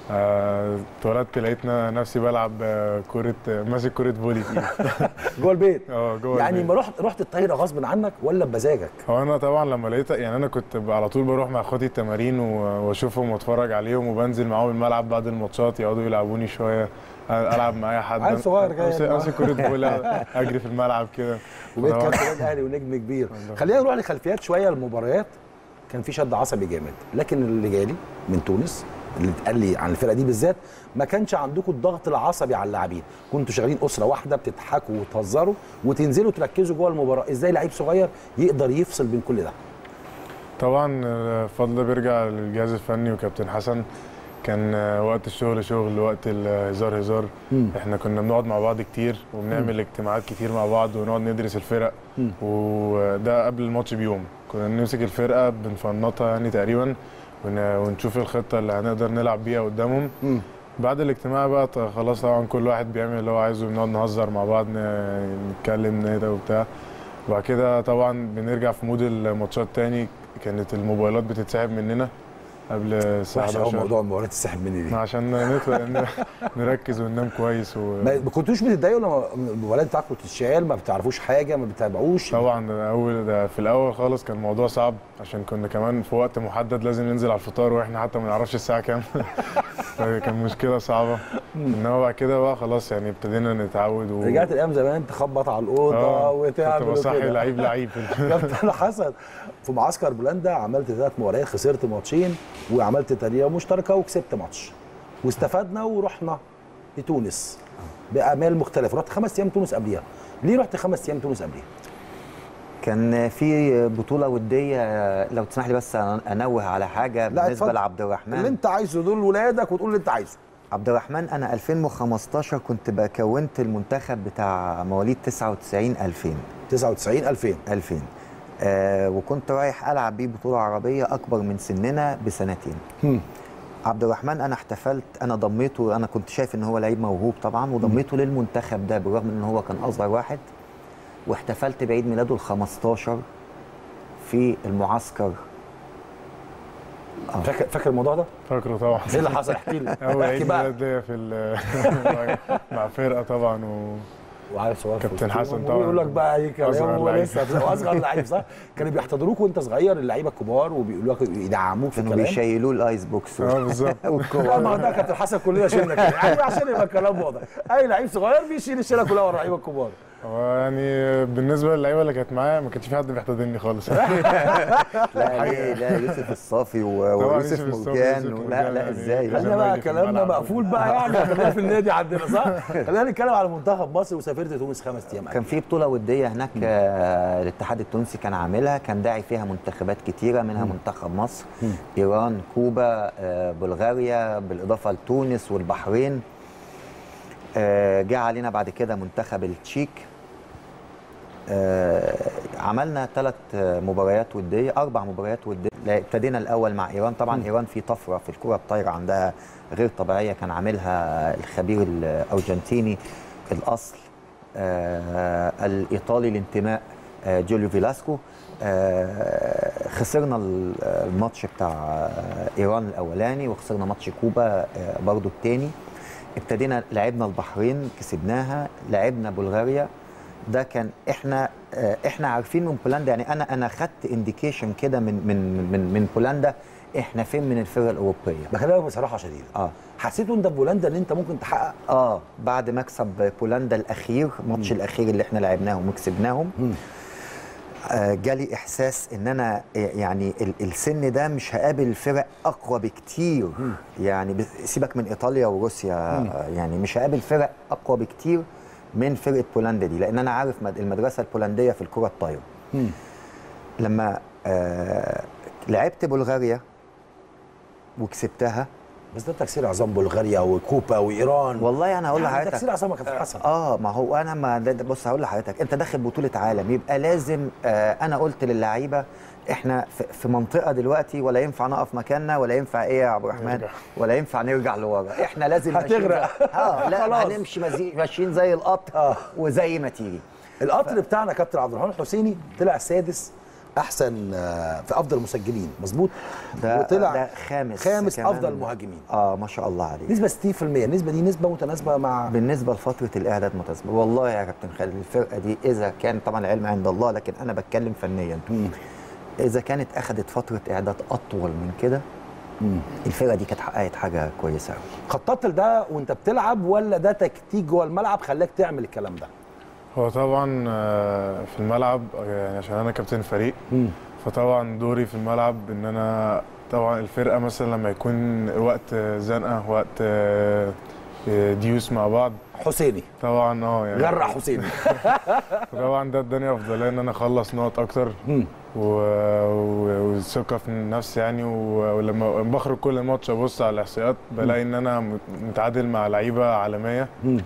آه، اتولدت لقيت نفسي بلعب آه، كره آه، ماسك كره فولي في ايدي. جوه البيت. اه جوه يعني البيت. ما رحت رحت الطايره غصب عنك ولا بمزاجك؟ هو انا طبعا لما لقيت يعني انا كنت على طول بروح مع اخواتي التمارين و- واشوفهم واتفرج عليهم وبنزل معاهم الملعب بعد الماتشات يقعدوا يلعبوني شويه العب مع اي حد. عيل صغير جاي امسك أمسك كره فولي اجري في الملعب كده. وبقيت طبعاً. كابتن اهلي ونجم كبير. خلينا نروح لخلفيات شويه المباريات. كان في شد عصبي جامد، لكن اللي جالي من تونس اللي اتقال لي عن الفرقه دي بالذات ما كانش عندكم الضغط العصبي على اللاعبين، كنتوا شغالين اسره واحده بتضحكوا وتهزروا وتنزلوا تركزوا جوه المباراه. ازاي لعيب صغير يقدر يفصل بين كل ده؟ طبعا الفضل ده بيرجع للجهاز الفني وكابتن حسن. كان وقت الشغل شغل، وقت الهزار هزار. مم. احنا كنا بنقعد مع بعض كتير وبنعمل مم. اجتماعات كتير مع بعض ونقعد ندرس الفرق. مم. وده قبل الماتش بيوم كنا نمسك الفرقه بنفنطها يعني تقريبا ون- ونشوف الخطه اللي هنقدر نلعب بيها قدامهم. مم. بعد الاجتماع بقى ط- خلاص طبعا كل واحد بيعمل اللي هو عايزه، بنقعد نهزر مع بعض ن- نتكلم نهدى وبتاع. وبعد كده طبعا بنرجع في مود الماتشات تاني. كانت الموبايلات بتتسحب مننا قبل الساعه وحش قوي حداشر موضوع المباريات تسحب مني دي. عشان نطلع نركز وننام كويس و... ما ما كنتوش بتتضايقوا لما الموبايلات بتاعكم تتشال؟ ما بتعرفوش حاجه، ما بتتابعوش؟ طبعا ده اول ده في الاول خالص كان الموضوع صعب عشان كنا كمان في وقت محدد لازم ننزل على الفطار واحنا حتى ما نعرفش الساعه كام. فكان مشكله صعبه. انما بعد كده بقى خلاص يعني ابتدينا نتعود و... رجعت الايام زمان تخبط على الاوضه اه وتعمل كنت بصحي وكده. لعيب لعيب. كابتن حسن، في معسكر بولندا عملت ثلاث مباريات، خسرت ماتشين وعملت تانية مشتركه وكسبت ماتش واستفدنا ورحنا لتونس بامال مختلفه. رحت خمس ايام تونس قبليها. ليه رحت خمس ايام تونس قبليها؟ كان في بطوله وديه، لو تسمح لي بس انوه على حاجه بالنسبه اتفضل. لعبد الرحمن. اللي انت عايزه دول ولادك وتقول اللي انت عايزه. عبد الرحمن انا ألفين وخمستاشر كنت بكونت المنتخب بتاع مواليد تسعة وتسعين ألفين. تسعة وتسعين ألفين. ألفين آه وكنت رايح العب بيه بطوله عربيه اكبر من سننا بسنتين. هم. عبد الرحمن انا احتفلت، انا ضميته، انا كنت شايف ان هو لعيب موهوب طبعا وضميته للمنتخب ده بالرغم ان هو كان اصغر واحد، واحتفلت بعيد ميلاده ال خمستاشر في المعسكر. آه. فاكر فاكر الموضوع ده؟ فاكره طبعا. ايه اللي حصل؟ احكي لي. اول احكي عيد بقى. ميلاد ليا في ال- مع فرقه طبعا و... وعيل صغير كابتن حسن طبعا. بيقول لك بقى اي كلام أصغر هو لعيب. لسه اصغر لعيب صح؟ كانوا بيحتضنوك وانت صغير اللعيبه الكبار وبيقولوا لك يدعموك في كانوا الكلام. بيشيلوه الايس بوكس اه بالظبط. لا ما هو ده كابتن حسن كلنا شلنا كده يعني عشان يبقى الكلام واضح. اي لعيب صغير بيشيل الشيله كلها ورا اللعيبه الكبار. هو يعني بالنسبه للعيبه اللي كانت معايا ما كانش في حد بيحتضنني خالص. لا ليه؟ لا يوسف الصافي و- طبعاً ويوسف يوسف الصافي مرجان ويوسف و- لا مرجان لا يعني ازاي؟ لازم احنا بقى راجل في كلامنا الملعب. مقفول بقى يعني خلينا في النادي عندنا صح؟ خلينا نتكلم على منتخب مصر وسافرت تونس خمس ايام. كان في بطوله وديه هناك آه، الاتحاد التونسي كان عاملها، كان داعي فيها منتخبات كتيره منها منتخب مصر، ايران، كوبا، آه، بلغاريا، بالاضافه لتونس والبحرين. آه، جه علينا بعد كده منتخب التشيك. آه، عملنا ثلاث مباريات وديه، اربع مباريات وديه. لا، ابتدينا الاول مع ايران. طبعا ايران في طفره في الكره الطايره عندها غير طبيعيه، كان عاملها الخبير الارجنتيني الاصل آه الايطالي الانتماء آه جوليو فيلاسكو. آه خسرنا الماتش بتاع ايران الاولاني وخسرنا ماتش كوبا آه برضو الثاني. ابتدينا لعبنا البحرين كسبناها، لعبنا بلغاريا. ده كان احنا آه احنا عارفين من بولندا، يعني انا انا خدت انديكيشن كده من من من من بولندا احنا فين من الفرق الاوروبيه. بكلمك بصراحه شديده. اه حسيتوا انت في بولندا ان انت ممكن تحقق؟ اه بعد مكسب بولندا الاخير، الماتش الاخير اللي احنا لعبناهم وكسبناهم، آه جالي احساس ان انا يعني السن ده مش هقابل فرق اقوى بكتير. مم. يعني سيبك من ايطاليا وروسيا، آه يعني مش هقابل فرق اقوى بكتير من فرقه بولندا دي، لان انا عارف المدرسه البولنديه في الكره الطايره. لما آه لعبت بلغاريا وكسبتها. بس ده تكسير عظام بلغاريا وكوبا وايران. والله انا هقول يعني لحضرتك تكسير عظام يا كابتن حسن. اه ما هو انا ما بص هقول لحضرتك، انت داخل بطوله عالم يبقى لازم آه انا قلت للعيبه احنا في منطقه دلوقتي ولا ينفع نقف مكاننا ولا ينفع ايه يا عبد الرحمن ولا ينفع نرجع لورا، احنا لازم هتغرق. اه لا هنمشي ماشيين زي القطر آه. وزي ما تيجي. القطر بتاعنا كابتن عبد الرحمن الحسيني طلع سادس احسن آه، في افضل مسجلين، مظبوط؟ ده وطلع ده خامس خامس كمان. افضل مهاجمين. اه ما شاء الله عليه. نسبه ستين في المية، النسبه دي نسبه متناسبه مع بالنسبه لفتره الاعداد متناسبه. والله يا كابتن خالد الفرقه دي اذا كان طبعا العلم عند الله، لكن انا بتكلم فنيا. مم. اذا كانت اخذت فتره اعداد اطول من كده، مم. الفرقه دي كانت حققت حاجه كويسه قوي. خططت لده وانت بتلعب ولا ده تكتيك جوه الملعب خلاك تعمل الكلام ده؟ هو طبعا آه، في الملعب يعني عشان انا كابتن فريق، مم. فطبعا دوري في الملعب ان انا طبعا الفرقه مثلا لما يكون وقت زنقه، وقت آه، ديوس مع بعض، حسيني طبعا اه يعني غرق حسيني. طبعا ده اداني افضليه ان انا اخلص نقط اكتر مم. و- و- والثقه في النفس يعني. و- ولما بخرج كل ماتش ابص على الاحصائيات بلاقي ان انا متعادل مع لعيبه عالميه، مم.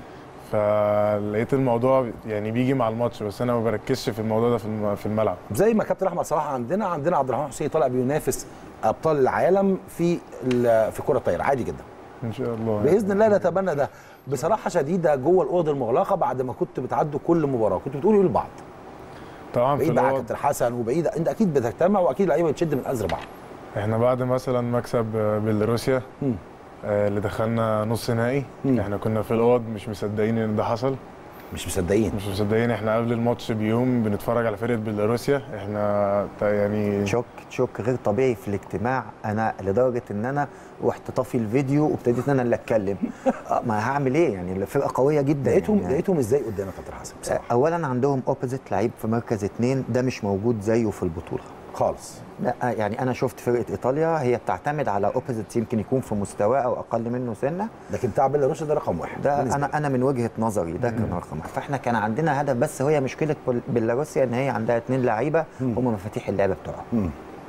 فلقيت الموضوع يعني بيجي مع الماتش، بس انا ما بركزش في الموضوع ده في الم- في الملعب. زي ما كابتن احمد صلاح عندنا عندنا عبد الرحمن حسين طالع بينافس ابطال العالم في ال- في كره الطايره عادي جدا. ان شاء الله باذن الله نتمنى ده. بصراحه شديده جوه الاوضه المغلقه بعد ما كنت بتعدوا كل مباراه كنتوا بتقولوا ايه لبعض؟ طبعا في بعيد بقى الأول كابتن حسن وبعيد، انت اكيد بتجتمع واكيد لعيبه بتشد من ازر بعض. احنا بعد مثلا مكسب بيلاروسيا مم. آه، اللي دخلنا نص نهائي، مم. احنا كنا في الاوض مش مصدقين ان ده حصل، مش مصدقين. مش مصدقين. احنا قبل الماتش بيوم بنتفرج على فرقه بيلاروسيا، احنا تا- يعني شوك شوك غير طبيعي في الاجتماع، انا لدرجه ان انا رحت طافي الفيديو وابتديت انا اللي اتكلم. آه، ما هعمل ايه يعني، الفرقه قويه جدا. لقيتهم يعني لقيتهم ازاي قدامك يا كابتن حسن بصراحه؟ اولا عندهم اوبوزيت لعيب في مركز اتنين، ده مش موجود زيه في البطوله خالص. لا يعني انا شفت فرقه ايطاليا هي بتعتمد على اوبوزيت يمكن يكون في مستواه او اقل منه سنه، لكن بتاع بيلاروسيا ده رقم واحد. ده بالنسبة انا لي. انا من وجهه نظري ده كان رقم واحد. فاحنا كان عندنا هدف، بس هي مشكله بل- بيلاروسيا ان هي عندها اتنين لعيبه هم مفاتيح اللعبه بتوعهم. مم.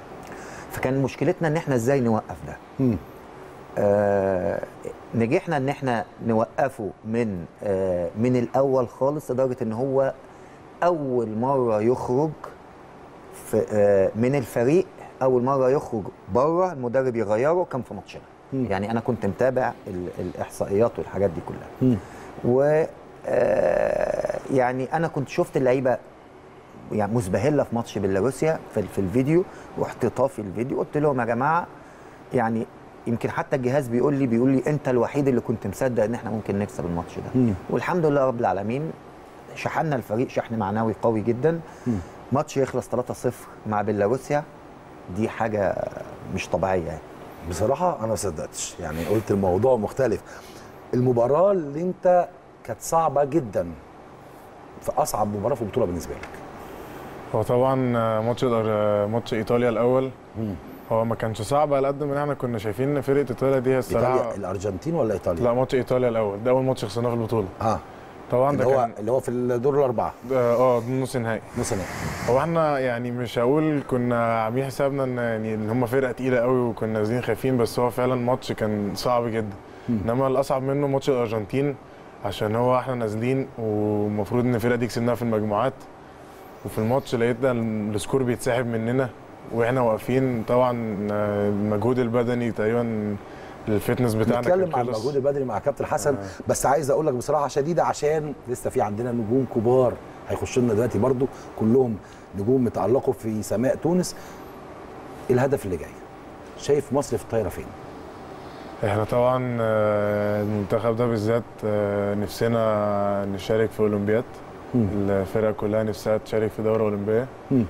فكان مشكلتنا ان احنا ازاي نوقف ده. مم. آه نجحنا ان احنا نوقفه من آه من الاول خالص، لدرجه ان هو اول مره يخرج في آه من الفريق، اول مره يخرج بره المدرب يغيره كان في ماتشنا. مم. يعني انا كنت متابع ال- الاحصائيات والحاجات دي كلها. مم. و آه يعني انا كنت شفت اللعيبه يعني مزبهله في ماتش بيلاروسيا في, في الفيديو، رحت طافي الفيديو قلت لهم يا جماعه، يعني يمكن حتى الجهاز بيقول لي بيقول لي انت الوحيد اللي كنت مصدق ان احنا ممكن نكسب الماتش ده. مم. والحمد لله رب العالمين شحنا الفريق شحن معنوي قوي جدا. مم. ماتش يخلص ثلاثة صفر مع بيلاروسيا دي حاجه مش طبيعيه يعني. بصراحه انا ما صدقتش، يعني قلت الموضوع مختلف. المباراه اللي انت كانت صعبه جدا، في اصعب مباراه في البطوله بالنسبه لك. هو طبعا ماتش الأر- ماتش ايطاليا الاول مم. هو ما كانش صعب على قد ما احنا كنا شايفين ان فرقه ايطاليا دي هي الصراحه. ايطاليا الارجنتين ولا ايطاليا؟ لا ماتش ايطاليا الاول ده اول ماتش خسرناه في البطوله. اه طبعا اللي ده هو كان اللي هو في الدور الاربعه اه آه، ده نص نهائي. نص نهائي. هو احنا يعني مش هقول كنا عاملين حسابنا ان يعني ان هم فرقه تقيله قوي وكنا نازلين خايفين، بس هو فعلا ماتش كان صعب جدا. انما الاصعب منه ماتش الارجنتين، عشان هو احنا نازلين ومفروض ان الفرقه دي كسبناها في المجموعات، وفي الماتش لقيتنا السكور بيتسحب مننا واحنا واقفين. طبعا آه، المجهود البدني تقريبا الفتنس بتاعنا نتكلم كان عن خلص. المجهود البدني مع كابتن حسن. بس عايز اقول لك بصراحه شديده، عشان لسه في عندنا نجوم كبار هيخشوا لنا دلوقتي برضو، كلهم نجوم متالقوا في سماء تونس. الهدف اللي جاي، شايف مصر في الطايره فين؟ احنا طبعا آه، المنتخب ده بالذات آه، نفسنا نشارك في اولمبياد. مم. الفرقه كلها نفسها تشارك في دوره اولمبيه، مم.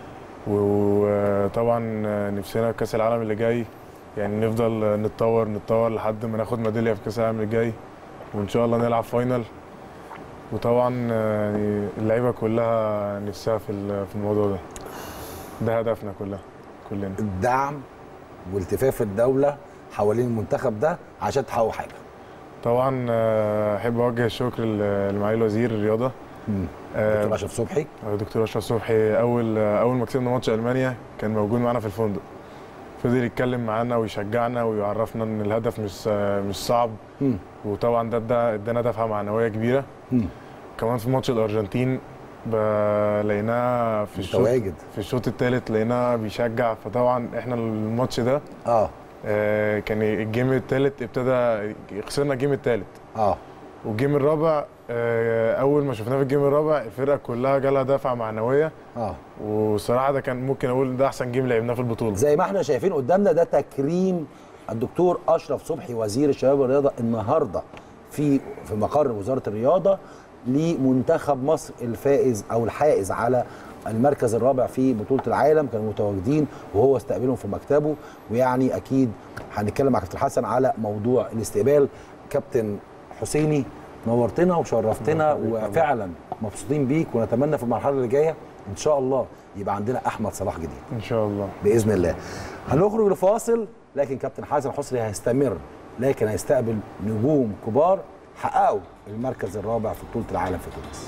وطبعا نفسنا كاس العالم اللي جاي يعني نفضل نتطور نتطور لحد ما ناخد ميداليه في كاس العالم اللي جاي، وان شاء الله نلعب فاينل. وطبعا يعني اللعيبه كلها نفسها في ال- في الموضوع ده، ده هدفنا كلها كلنا. الدعم والتفاف الدوله حوالين المنتخب ده عشان تحققوا حاجه. طبعا آه، احب اوجه الشكر لمعالي وزير الرياضه آه، دكتور اشرف صبحي. دكتور اشرف صبحي. اول اول ما كسبنا ماتش المانيا كان موجود معانا في الفندق، فضل يتكلم معانا ويشجعنا ويعرفنا ان الهدف مش مش صعب. مم. وطبعا ده ده ادانا دفعه معنويه كبيره. مم. كمان في ماتش الارجنتين ب- لقيناه في الشوط متواجد. في الشوط الثالث لقيناه بيشجع. فطبعا احنا الماتش ده اه آه، كان الجيم الثالث ابتدى خسرنا الجيم الثالث، اه والجيم الرابع آه، اول ما شفناه في الجيم الرابع الفرقه كلها جالها دفعه معنويه، اه والصراحه ده كان ممكن اقول ده احسن جيم لعبناه في البطوله. زي ما احنا شايفين قدامنا ده تكريم الدكتور اشرف صبحي وزير الشباب والرياضه النهارده في في مقر وزاره الرياضه لمنتخب مصر الفائز او الحائز على المركز الرابع في بطوله العالم. كانوا متواجدين وهو استقبلهم في مكتبه، ويعني اكيد هنتكلم مع كابتن حسن على موضوع الاستقبال. كابتن حسيني نورتنا وشرفتنا وفعلا مبسوطين بيك، ونتمنى في المرحله اللي جايه ان شاء الله يبقى عندنا احمد صلاح جديد ان شاء الله باذن الله. هنخرج لفاصل، لكن كابتن حسن حسني هيستمر، لكن هيستقبل نجوم كبار حققوا المركز الرابع في بطوله العالم في تونس.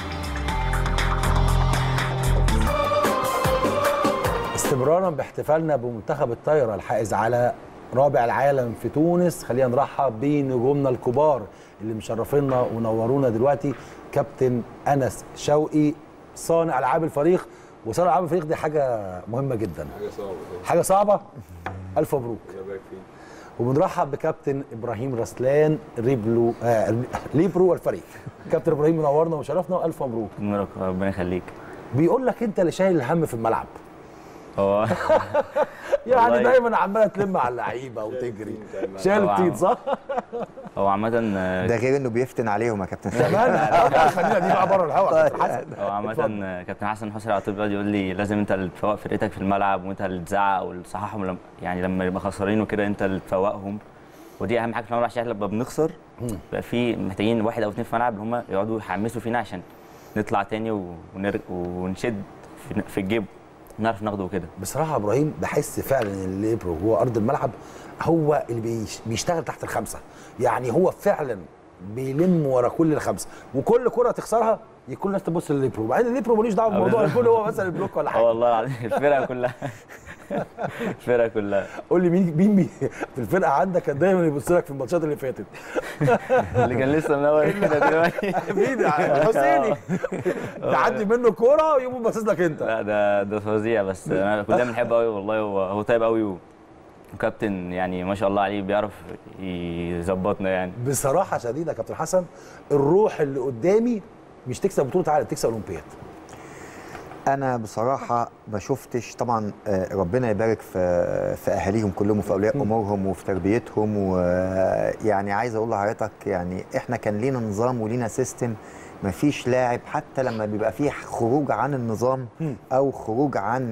استمرارا باحتفالنا بمنتخب الطايره الحائز على رابع العالم في تونس، خلينا نرحب بنجومنا الكبار اللي مشرفينا ونورونا دلوقتي. كابتن انس شوقي صانع العاب الفريق، وصانع العاب الفريق دي حاجه مهمه جدا، حاجه صعبه حاجه صعبه. الف مبروك. وبنرحب بكابتن ابراهيم رسلان ريبلو آه ليبرو الفريق. كابتن ابراهيم منورنا وشرفنا والف مبروك. نورك ربنا يخليك. بيقول لك انت اللي شايل الهم في الملعب. هو يعني دايما عماله تلم على اللعيبه وتجري، شايل الطين صح؟ هو عامة ده غير انه بيفتن عليهم يا كابتن. كمان خلينا دي بقى بره الهواء. كابتن حسن هو عامة كابتن حسن حسني على طول بيقعد يقول لي لازم انت اللي تفوق فرقتك في الملعب، وانت اللي تزعق وتصححهم لما يعني لما يبقى خسرانين وكده انت اللي تفوقهم، ودي اهم حاجه في الملعب عشان لما بنخسر بقى في محتاجين واحد او اثنين في الملعب اللي هم يقعدوا يحمسوا فينا عشان نطلع تاني ونر... ونشد في الجيب نعرف ناخده وكده. بصراحه يا ابراهيم بحس فعلا ان الليبرو هو ارض الملعب هو اللي بيش بيشتغل تحت الخمسه، يعني هو فعلا بيلم ورا كل الخمسه، وكل كره تخسرها يكون الناس تبص للليبرو، وبعدين الليبرو ملوش دعوه بالموضوع، يكون هو مثلا البلوك ولا حاجه. اه والله العظيم الفرقه كلها الفرقه كلها. قول لي مين مين في الفرقه عندك كان دايما يبص لك في الماتشات اللي فاتت؟ اللي كان لسه منور كده دلوقتي مين؟ حسيني تعدي منه كوره يقوم باصص لك انت. لا ده ده فظيع، بس انا كنت دايما بحبه قوي والله، هو هو طيب قوي وكابتن يعني ما شاء الله عليه بيعرف يظبطنا يعني. بصراحه شديده يا كابتن حسن، الروح اللي قدامي مش تكسب بطوله عالم، تكسب اولمبياد. انا بصراحه ما شفتش طبعا، ربنا يبارك في في اهاليهم كلهم وفي اولياء امورهم وفي تربيتهم، ويعني عايز اقول لحضرتك يعني احنا كان لينا نظام ولينا سيستم، ما فيش لاعب حتى لما بيبقى فيه خروج عن النظام او خروج عن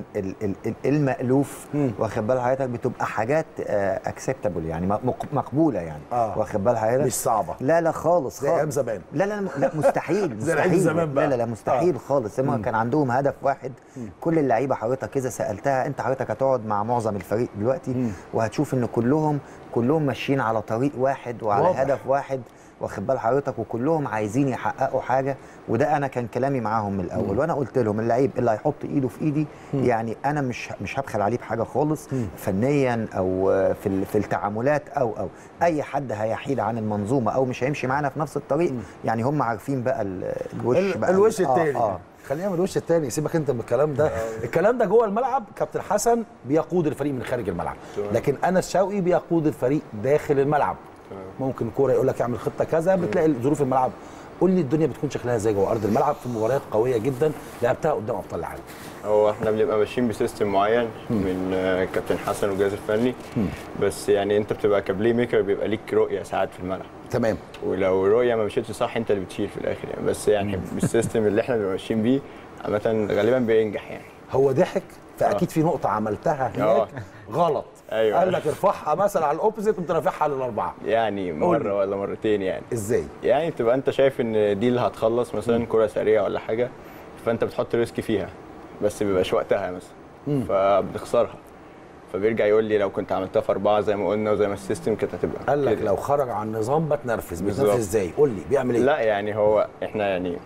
المألوف واخد بال حضرتك بتبقى حاجات اكسبتابل يعني مقبوله يعني آه. واخد بال حضرتك مش صعبه. لا لا خالص زي ايام زمان. لا لا لا مستحيل مستحيل زمان بقى. لا لا لا مستحيل آه. خالص. هم كان عندهم هدف واحد. مم. كل اللعيبه حضرتك اذا سالتها انت حضرتك هتقعد مع معظم الفريق دلوقتي مم. وهتشوف ان كلهم كلهم ماشيين على طريق واحد وعلى واضح. هدف واحد واخد بال حضرتك، وكلهم عايزين يحققوا حاجه، وده انا كان كلامي معاهم من الاول. مم. وانا قلت لهم اللعيب اللي هيحط ايده في ايدي مم. يعني انا مش مش هبخل عليه بحاجه خالص مم. فنيا او في في التعاملات او او اي حد هيحيد عن المنظومه او مش هيمشي معانا في نفس الطريق مم. يعني هم عارفين بقى الوش بقى الوش التاني. آه آه. خلينا من الوش التاني، سيبك انت من الكلام ده. الكلام ده جوه الملعب. كابتن حسن بيقود الفريق من خارج الملعب، لكن انس شوقي بيقود الفريق داخل الملعب. ممكن كوره يقول لك اعمل خطه كذا، بتلاقي ظروف الملعب. قول لي الدنيا بتكون شكلها ازاي جوه ارض الملعب في مباريات قويه جدا لعبتها قدام ابطال العالم؟ هو احنا بنبقى ماشيين بسيستم معين من كابتن حسن والجهاز الفني، بس يعني انت بتبقى كبلاي ميكر بيبقى ليك رؤيه ساعات في الملعب. تمام. ولو الرؤيه ما مشيتش صح انت اللي بتشيل في الاخر يعني، بس يعني بالسيستم اللي احنا بنبقى ماشيين بيه عامه غالبا بينجح يعني. هو ضحك فاكيد في نقطه عملتها هناك غلط. ايوه قال لك ارفعها مثلا على الاوبوزيت وانت رافعها للاربعه يعني مره ولا مرتين يعني. ازاي؟ يعني بتبقى انت شايف ان دي اللي هتخلص مثلا كره سريعه ولا حاجه، فانت بتحط ريسك فيها بس ما بيبقاش وقتها مثلا مم. فبتخسرها، فبيرجع يقول لي لو كنت عملتها في اربعه زي ما قلنا وزي ما السيستم كانت هتبقى. قال لك لو خرج عن النظام بتنرفز. بتنرفز ازاي؟ قول لي بيعمل ايه؟ لا يعني هو احنا يعني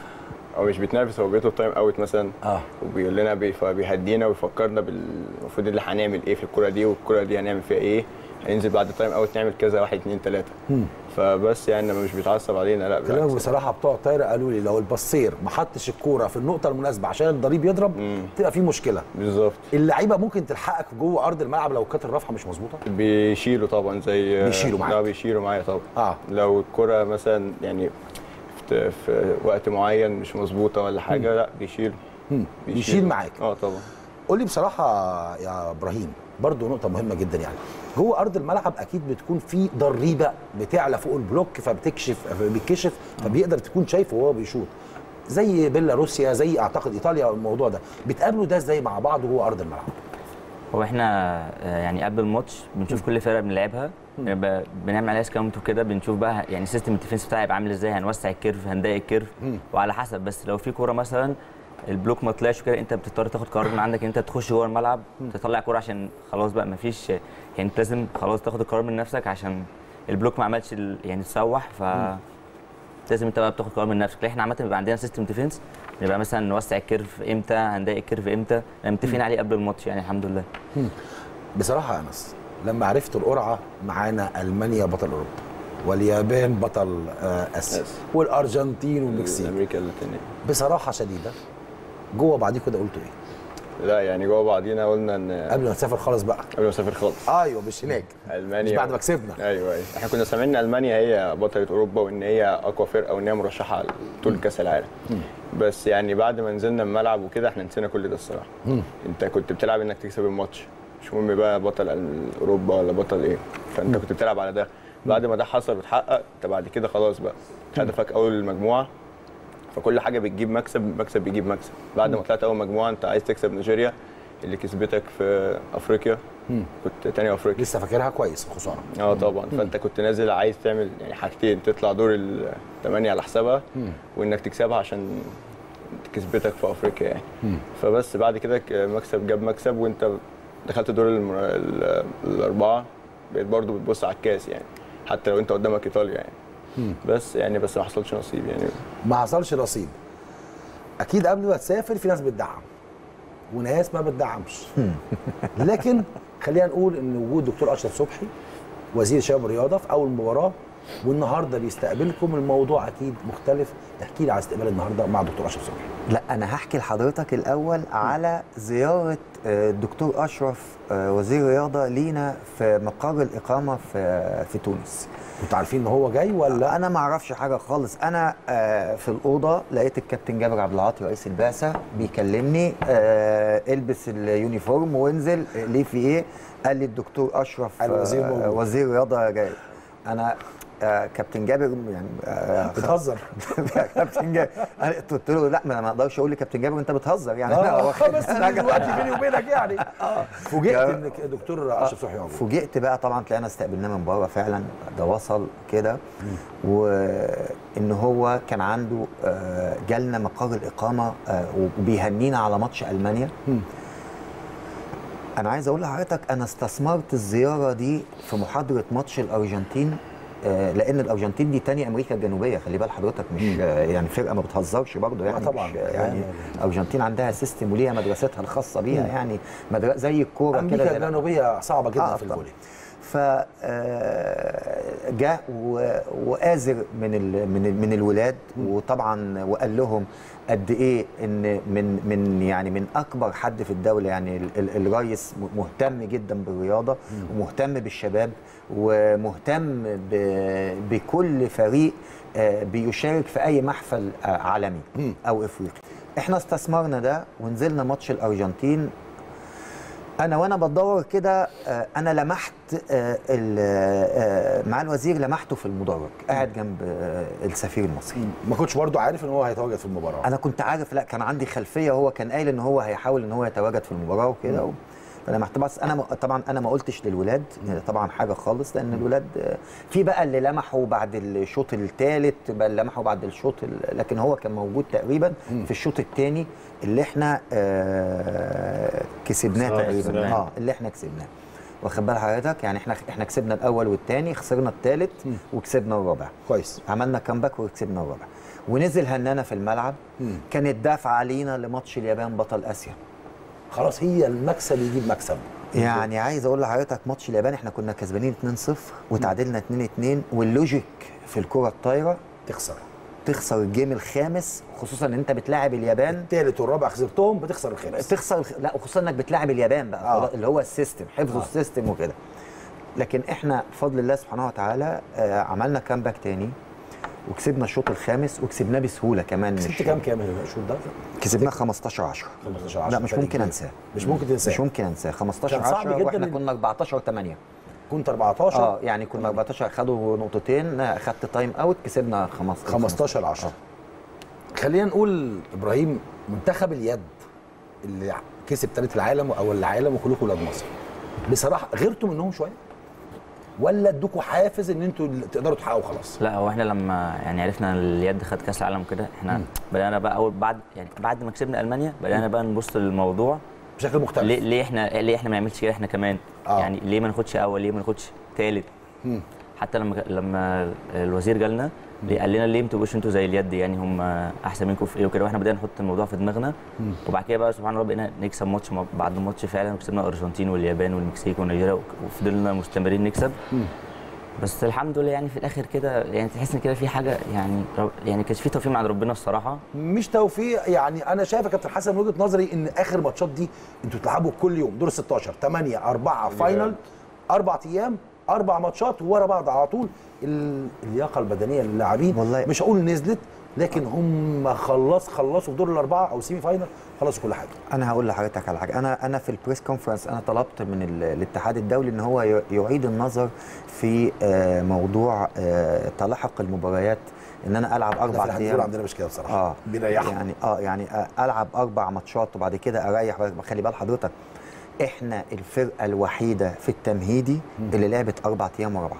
هو مش بيتنافس، هو بيطلب تايم اوت مثلا اه وبيقول لنا بيهدينا ويفكرنا بالمفروض اللي هنعمل ايه في الكوره دي والكوره دي هنعمل فيها ايه، هننزل بعد التايم اوت نعمل كذا واحد اثنين ثلاثه. فبس يعني مش بيتعصب علينا لا بالعكس. بصراحه بتوع الطايره قالوا لي لو البصير ما حطش الكوره في النقطه المناسبه عشان الضريب يضرب مم. تبقى في مشكله. بالظبط. اللعيبه ممكن تلحقك جوه ارض الملعب لو كانت الرفعه مش مظبوطه؟ بيشيلوا طبعا زي بيشيلوا معاك. لا بيشيلوا معايا طبعا. اه لو الكوره مثلا يعني في, في وقت معين مش مظبوطه ولا حاجه مم. لا بيشيل بيشيل, بيشيل معاك. اه طبعا. قول لي بصراحه يا ابراهيم، برضو نقطه مهمه جدا، يعني جوه ارض الملعب اكيد بتكون في ضريبه بتعلى فوق البلوك فبتكشف بيتكشف فبيقدر تكون شايفه وهو بيشوط، زي بيلاروسيا زي اعتقد ايطاليا. الموضوع ده بتقابلوا ده ازاي مع بعض جوه ارض الملعب؟ هو احنا يعني قبل الماتش بنشوف كل فرقه بنلعبها، بنعمل عليها سكاونت وكده، بنشوف بقى يعني سيستم الديفنس بتاعي هيبقى عامل ازاي، هنوسع الكيرف هنضايق الكيرف، وعلى حسب. بس لو في كوره مثلا البلوك ما طلعش كده، انت بتضطر تاخد قرار من عندك ان انت تخش جوه الملعب تطلع كوره، عشان خلاص بقى ما فيش يعني، انت لازم خلاص تاخد القرار من نفسك عشان البلوك ما عملش يعني تسوح، ف لازم انت بقى بتاخد قرار من نفسك. احنا عامه بيبقى عندنا سيستم ديفنس، نبقى مثلا نوسع الكيرف امتى، هنضايق الكيرف امتى، متفقين عليه قبل الماتش يعني الحمد لله. بصراحه يا انس، لما عرفت القرعه معانا المانيا بطل اوروبا واليابان بطل اسيا والارجنتين والمكسيك امريكا اللاتينيه، بصراحه شديده جوه بعضيكوا كده قلتوا ايه؟ لا يعني جوه بعضينا قلنا ان قبل ما نسافر خالص بقى قبل ما نسافر خالص ايوه مش هناك، المانيا مش بعد ما كسبنا. ايوه ايوه احنا كنا سامعين ان المانيا هي بطله اوروبا وان هي اقوى فرقه وان هي مرشحه لطول كاس العالم، بس يعني بعد ما نزلنا الملعب وكده احنا نسينا كل ده الصراحه. انت كنت بتلعب انك تكسب الماتش، مش مهم بقى بطل اوروبا ولا بطل ايه، فانت كنت بتلعب على ده. بعد ما ده حصل واتحقق انت بعد كده خلاص بقى هدفك اول المجموعه، فكل حاجه بتجيب مكسب، مكسب بيجيب مكسب. بعد ما طلعت اول مجموعه انت عايز تكسب نيجيريا اللي كسبتك في افريقيا، كنت تاني افريقيا لسه فاكرها كويس الخساره. اه طبعا. مم. فانت كنت نازل عايز تعمل يعني حاجتين، تطلع دور الثمانيه على حسابها وانك تكسبها عشان كسبتك في افريقيا يعني. مم. فبس بعد كده مكسب جاب مكسب وانت دخلت دور المر... الاربعه، بقيت برضو بتبص على الكاس يعني، حتى لو انت قدامك ايطاليا يعني. مم. بس يعني بس ما حصلش نصيب يعني. ما حصلش نصيب. اكيد قبل ما تسافر في ناس بتدعم وناس ما بتدعمش، لكن خلينا نقول ان وجود دكتور اشرف صبحي وزير الشباب والرياضه في اول مباراه والنهارده بيستقبلكم، الموضوع اكيد مختلف. احكي لي على استقبال النهارده مع دكتور اشرف صبحي. لا انا هحكي لحضرتك الاول على زياره الدكتور اشرف وزير الرياضه لينا في مقر الاقامه في في تونس. كنتوا عارفين ان هو جاي ولا؟ انا ما اعرفش حاجه خالص. انا في الاوضه لقيت الكابتن جابر عبد العاطي رئيس البعثه بيكلمني، البس اليونيفورم وانزل. ليه في ايه؟ قال لي الدكتور اشرف الوزير وزير الرياضه جاي. انا آه كابتن جابر يعني آه بتهزر كابتن جابر. انا قلت له لا ما انا ما اقدرش اقول لكابتن جابر انت بتهزر يعني. انا واخد بس دلوقتي بيني وبينك يعني. اه فوجئت ان الدكتور اشرف صبحي موجود. فوجئت بقى طبعا، طلعنا استقبلناه من بره فعلا، ده وصل كده وان هو كان عنده آه جالنا مقر الاقامه آه وبيهنينا على ماتش المانيا. م. انا عايز اقول لحضرتك انا استثمرت الزياره دي في محاضره ماتش الارجنتين، لان الارجنتين دي تاني امريكا الجنوبيه، خلي بال حضرتك، مش يعني فرقه ما بتهزرش برضه يعني. طبعا يعني الارجنتين عندها سيستم وليها مدرستها الخاصه بيها يعني، مدرسه زي الكوره كده. امريكا الجنوبيه صعبه جدا آه في الفولي. فجاء وآزر من من من الولاد، وطبعا وقال لهم قد ايه ان من من يعني من اكبر حد في الدوله يعني الرئيس مهتم جدا بالرياضه ومهتم بالشباب ومهتم بكل فريق بيشارك في اي محفل عالمي او افريقي. احنا استثمرنا ده ونزلنا ماتش الارجنتين. انا وانا بدور كده انا لمحت مع الوزير، لمحته في المدرج قاعد جنب السفير المصري. ما كنتش برضو عارف ان هو هيتواجد في المباراه؟ انا كنت عارف، لا كان عندي خلفيه، هو كان قايل ان هو هيحاول ان هو يتواجد في المباراه وكده. فلمحت، بس انا طبعا انا ما قلتش للولاد طبعا حاجه خالص، لان الولاد في بقى اللي لمحوا بعد الشوط الثالث، بقى اللي لمحوا بعد الشوط، لكن هو كان موجود تقريبا في الشوط الثاني اللي احنا آه كسبناه تقريبا. اه اللي احنا كسبناه، واخد بال حضرتك يعني. احنا احنا كسبنا الاول والثاني، خسرنا الثالث وكسبنا الرابع. كويس. عملنا كامباك وكسبنا الرابع، ونزل هنانا في الملعب. كانت دافعه لينا لماتش اليابان بطل اسيا. خلاص هي المكسب يجيب مكسب يعني. عايز اقول لحضرتك ماتش اليابان احنا كنا كسبانين اتنين صفر وتعادلنا اتنين اتنين، واللوجيك في الكره الطايره تخسر تخسر الجيم الخامس، خصوصا ان انت بتلاعب اليابان. الثالث والرابع خسرتهم، بتخسر الخامس. تخسر الخ... لا وخصوصا انك بتلاعب اليابان بقى آه. اللي هو السيستم، حفظوا آه. السيستم وكده. لكن احنا بفضل الله سبحانه وتعالى آه عملنا كامباك تاني، وكسبنا الشوط الخامس وكسبناه بسهوله كمان. كسبت كام كام الشوط ده؟ كسبناه خمستاشر عشرة. خمستاشر عشرة لا مش ممكن انساه. مش ممكن تنساه. مش ممكن انساه. خمستاشر كان صعب عشرة جدا واحنا إن- كنا اربعتاشر تمانية. كنت اربعتاشر اه يعني كنا اربعتاشر، خدوا نقطتين، اخدت تايم اوت، كسبنا خمستاشر خمستاشر عشرة. خلينا نقول ابراهيم، منتخب اليد اللي كسب ثالث العالم او العالم وكلكم ولاد مصر، بصراحه غيرتوا منهم شويه ولا ادوكوا حافز ان انتوا تقدروا تحققوا خلاص؟ لا هو احنا لما يعني عرفنا اليد خد كاس العالم كده، احنا مم. بدانا بقى اول بعد يعني بعد ما كسبنا المانيا بدانا بقى نبص للموضوع بشكل مختلف. ليه ليه احنا ليه احنا ما نعملش كده احنا كمان؟ آه. يعني ليه ما ناخدش اول؟ ليه ما ناخدش ثالث؟ حتى لما لما الوزير جالنا قال لنا ليه ما تبقوش انتوا زي اليد، يعني هم احسن منكم في ايه وكده، واحنا بدانا نحط الموضوع في دماغنا. وبعد كده بقى سبحان الله بقينا نكسب ماتش بعد ماتش فعلا، وكسبنا الارجنتين واليابان والمكسيك ونيجيريا وفضلنا مستمرين نكسب. مم. بس الحمد لله يعني في الاخر كده يعني تحس ان كده في حاجه يعني يعني كانش في توفيق من عند ربنا الصراحه. مش توفيق، يعني انا شايف يا كابتن حسن من وجهه نظري ان اخر ماتشات دي انتوا تلعبوا كل يوم دور ستاشر تمانية اربعة فاينل، اربع ايام اربع ماتشات ورا بعض على طول. اللياقه البدنيه للاعبين والله مش هقول نزلت، لكن هم خلص خلصوا في دور الاربعه او سيمي فاينل، خلصوا كل حاجه. انا هقول لحضرتك على حاجه، انا انا في البريس كونفرنس انا طلبت من ال- الاتحاد الدولي ان هو ي- يعيد النظر في آه، موضوع آه، تلاحق المباريات، ان انا العب اربع احنا ايام. عندنا مش كده بصراحه. اه بيريحوا يعني اه يعني آه العب اربع ماتشات وبعد كده اريح. خلي بال حضرتك احنا الفرقه الوحيده في التمهيدي اللي لعبت اربع ايام ورا بعض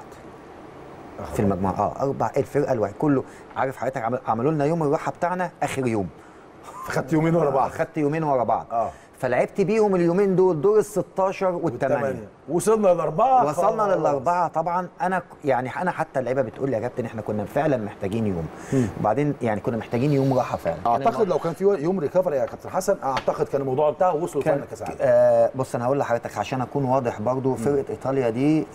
في المجموعه. اه اربع الفرقه الوحيده كله. عارف حضرتك عمل عملوا لنا يوم الراحه بتاعنا اخر يوم، خدت يومين ورا بعض. خدت يومين ورا بعض اه فلعبت بيهم اليومين دول دور ال ستاشر والثمانيه. وصلنا للاربعه. وصلنا للاربعه. طبعا انا ك- يعني انا حتى اللعيبه بتقول لي يا كابتن احنا كنا فعلا محتاجين يوم، وبعدين يعني كنا محتاجين يوم راحه فعلا. اعتقد لو كان في يوم ريكفري يا كابتن حسن اعتقد كان الموضوع انتهى ووصلوا فعلا كاس العالم. آه بص انا هقول لحضرتك عشان اكون واضح برضو، فرقه ايطاليا دي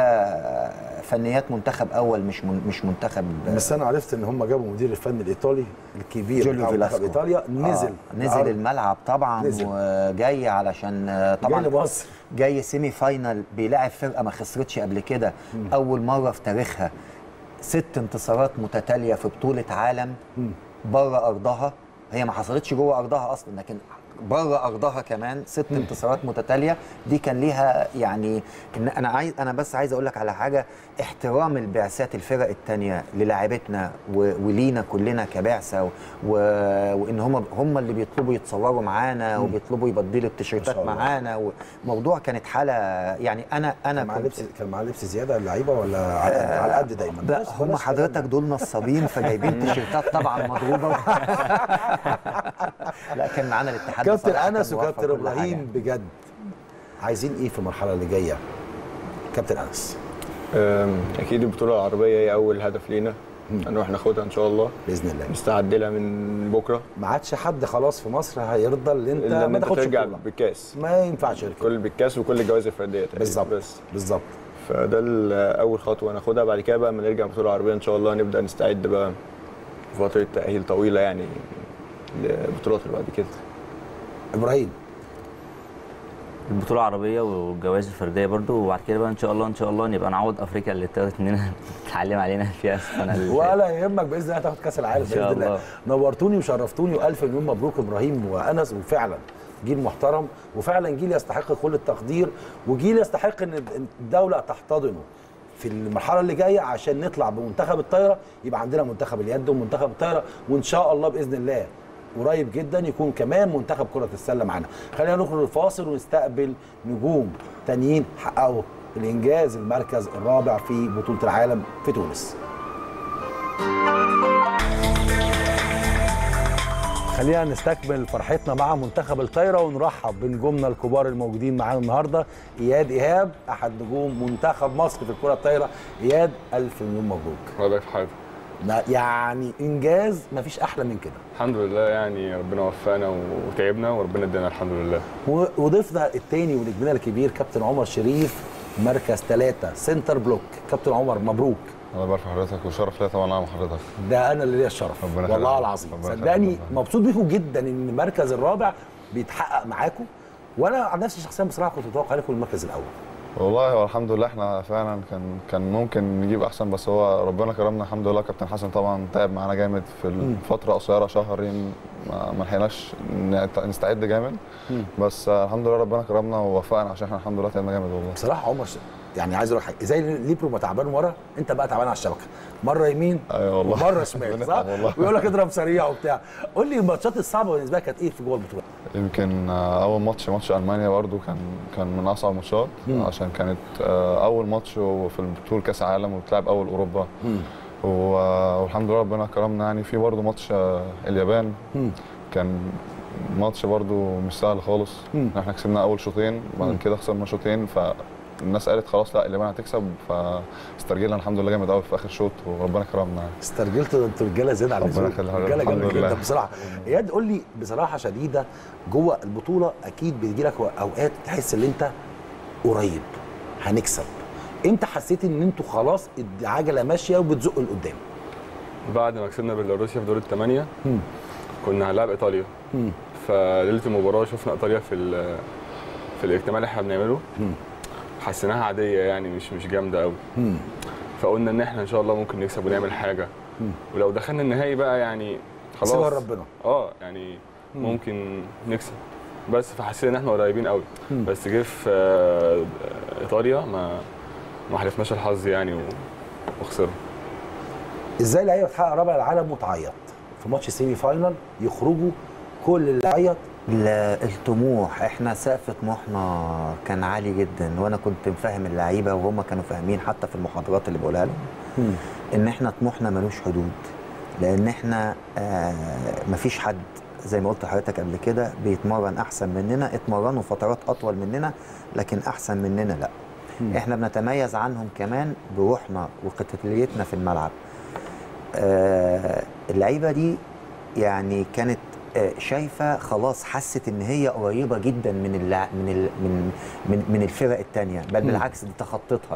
ده فنيات منتخب اول مش من مش منتخب. بس انا عرفت ان هم جابوا مدير الفني الايطالي الكبير جوليو بتاع منتخب فيلاسكو. ايطاليا نزل آه نزل الملعب طبعا نزل. وجاي علشان آه، طبعا جاي لمصر. جاي سيمي فاينل بيلاعب فرقه ما خسرتش قبل كده، اول مره في تاريخها ست انتصارات متتاليه في بطوله عالم بره ارضها. هي ما حصلتش جوه ارضها اصلا، لكن بره ارضها كمان ست انتصارات متتاليه. دي كان ليها يعني ان انا عايز انا بس عايز اقول لك على حاجه، احترام البعثات الفرق الثانيه للاعبتنا ولينا كلنا كبعثه، و... وان هم هم اللي بيطلبوا يتصوروا معانا وبيطلبوا يبدلوا التيشيرتات معانا. وموضوع كانت حاله يعني انا انا كان معاه لبس كان معاه لبس زياده اللعيبه ولا على آه على قد دايما؟ بقى هم حضرتك دول نصابين فجايبين تيشيرتات طبعا مضروبه. لا كان معانا الاتحاد كابتن انس وكابتن ابراهيم بجد عايزين ايه في المرحله اللي جايه؟ كابتن انس. أم، اكيد البطوله العربيه هي اول هدف لينا، هنروح ناخدها ان شاء الله باذن الله. نستعد لها من بكره. ما عادش حد خلاص في مصر هيرضى ان انت إلا إن ما أنت تاخدش ترجع بطولة. بالكاس. ما ينفعش غير كده. كل بالكاس وكل الجوائز الفرديه تقريبا. بالظبط بس بالظبط. فده ال- اول خطوه ناخدها. بعد كده بقى لما نرجع البطوله العربيه ان شاء الله نبدا نستعد بقى فتره تاهيل طويله يعني للبطولات اللي بعد كده. ابراهيم. البطوله العربيه والجوائز الفرديه برضو، وبعد كده بقى ان شاء الله ان شاء الله نبقى نعوض افريقيا اللي اتاخدت مننا تتعلم علينا فيها السنه اللي ولا يهمك باذن الله تاخد كاس العالم إن شاء باذن الله. الله. نورتوني وشرفتوني والف مليون مبروك ابراهيم وانس، وفعلا جيل محترم وفعلا جيل يستحق كل التقدير وجيل يستحق ان الدوله تحتضنه في المرحله اللي جايه عشان نطلع بمنتخب الطايره، يبقى عندنا منتخب اليد ومنتخب الطايره، وان شاء الله باذن الله قريب جدا يكون كمان منتخب كره السله معانا. خلينا نخرج الفاصل ونستقبل نجوم تانيين حققوا الانجاز المركز الرابع في بطوله العالم في تونس. خلينا نستكمل فرحتنا مع منتخب الطايره ونرحب بنجومنا الكبار الموجودين معانا النهارده. اياد ايهاب احد نجوم منتخب مصر في الكره الطايره. اياد الف مليون مبروك. الله يبارك في حضرتك. يعني انجاز ما فيش احلى من كده. الحمد لله، يعني ربنا وفقنا وتعبنا وربنا ادانا الحمد لله. وضيفنا الثاني ونجمنا الكبير كابتن عمر شريف مركز ثلاثة سنتر بلوك. كابتن عمر مبروك. الله يبارك في حضرتك وشرف ليا طبعا مع حضرتك. ده انا اللي ليا الشرف والله العظيم. صدقني مبسوط بيكم جدا ان المركز الرابع بيتحقق معاكم، وانا عن نفسي شخصيا بصراحه كنت متوقع لكم المركز الاول. والله هو الحمد لله احنا فعلا كان كان ممكن نجيب احسن، بس هو ربنا كرمنا الحمد لله. كابتن حسن طبعا تعب معانا جامد في الفتره قصيره شهرين، ما لحقناش نستعد جامد، بس الحمد لله ربنا كرمنا ووفقنا عشان احنا الحمد لله تعبنا جامد والله. بصراحه عمر يعني عايز اقول لك حاجه، زي ليبرو ما تعبان ورا، انت بقى تعبان على الشبكه، مره يمين ايوه والله ومره شمال، صح؟ ويقول لك اضرب سريع وبتاع. قول لي الماتشات الصعبه بالنسبه لك كانت ايه في جوه البطوله؟ يمكن اول ماتش ماتش المانيا برده كان كان من اصعب الماتشات، عشان كانت اول ماتش في البطوله كاس العالم وبتلعب اول اوروبا، والحمد لله ربنا كرمنا. يعني في برده ماتش اليابان كان ماتش برده مش سهل خالص، احنا كسبنا اول شوطين بعد كده خسرنا شوطين، فالناس قالت خلاص لا اليابان هتكسب، فاسترجلنا الحمد لله جامد قوي في اخر شوط وربنا كرمنا. استرجلتوا انتوا رجاله زياده على اللزوم، رجاله جامده جدا بصراحه. اياد قول لي بصراحه شديده، جوه البطوله اكيد بيجي لك اوقات تحس ان انت قريب هنكسب، امتى حسيت ان انتوا خلاص العجله ماشيه وبتزقوا لقدام؟ بعد ما كسبنا بيلاروسيا في دور الثمانيه كنا هنلعب ايطاليا، فليله المباراه شفنا ايطاليا في في الاجتماع اللي احنا بنعمله، حسيناها عاديه يعني مش مش جامده قوي، فقلنا ان احنا ان شاء الله ممكن نكسب ونعمل حاجه، ولو دخلنا النهائي بقى يعني خلاص سيبها لربنا. اه يعني ممكن نكسب، بس فحسينا ان احنا قريبين قوي، بس جه في ايطاليا ما ما حلفناش الحظ يعني وخسرنا. ازاي لعيبه تحقق رابع العالم وتعيط في ماتش سيمي فاينال، يخرجوا كل اللي عيط؟ الطموح، احنا سقف طموحنا كان عالي جدا، وانا كنت مفهم اللعيبه وهم كانوا فاهمين حتى في المحاضرات اللي بقولها لهم ان احنا طموحنا ملوش حدود، لان احنا آه مفيش حد زي ما قلت لحضرتك قبل كده بيتمرن احسن مننا، اتمرنوا فترات اطول مننا لكن احسن مننا لا. مم. احنا بنتميز عنهم كمان بروحنا وقتاليتنا في الملعب. آه اللعيبه دي يعني كانت آه شايفه خلاص، حست ان هي قريبه جدا من اللع... من ال... من من من الفرق الثانيه، بل بالعكس دي تخطتها.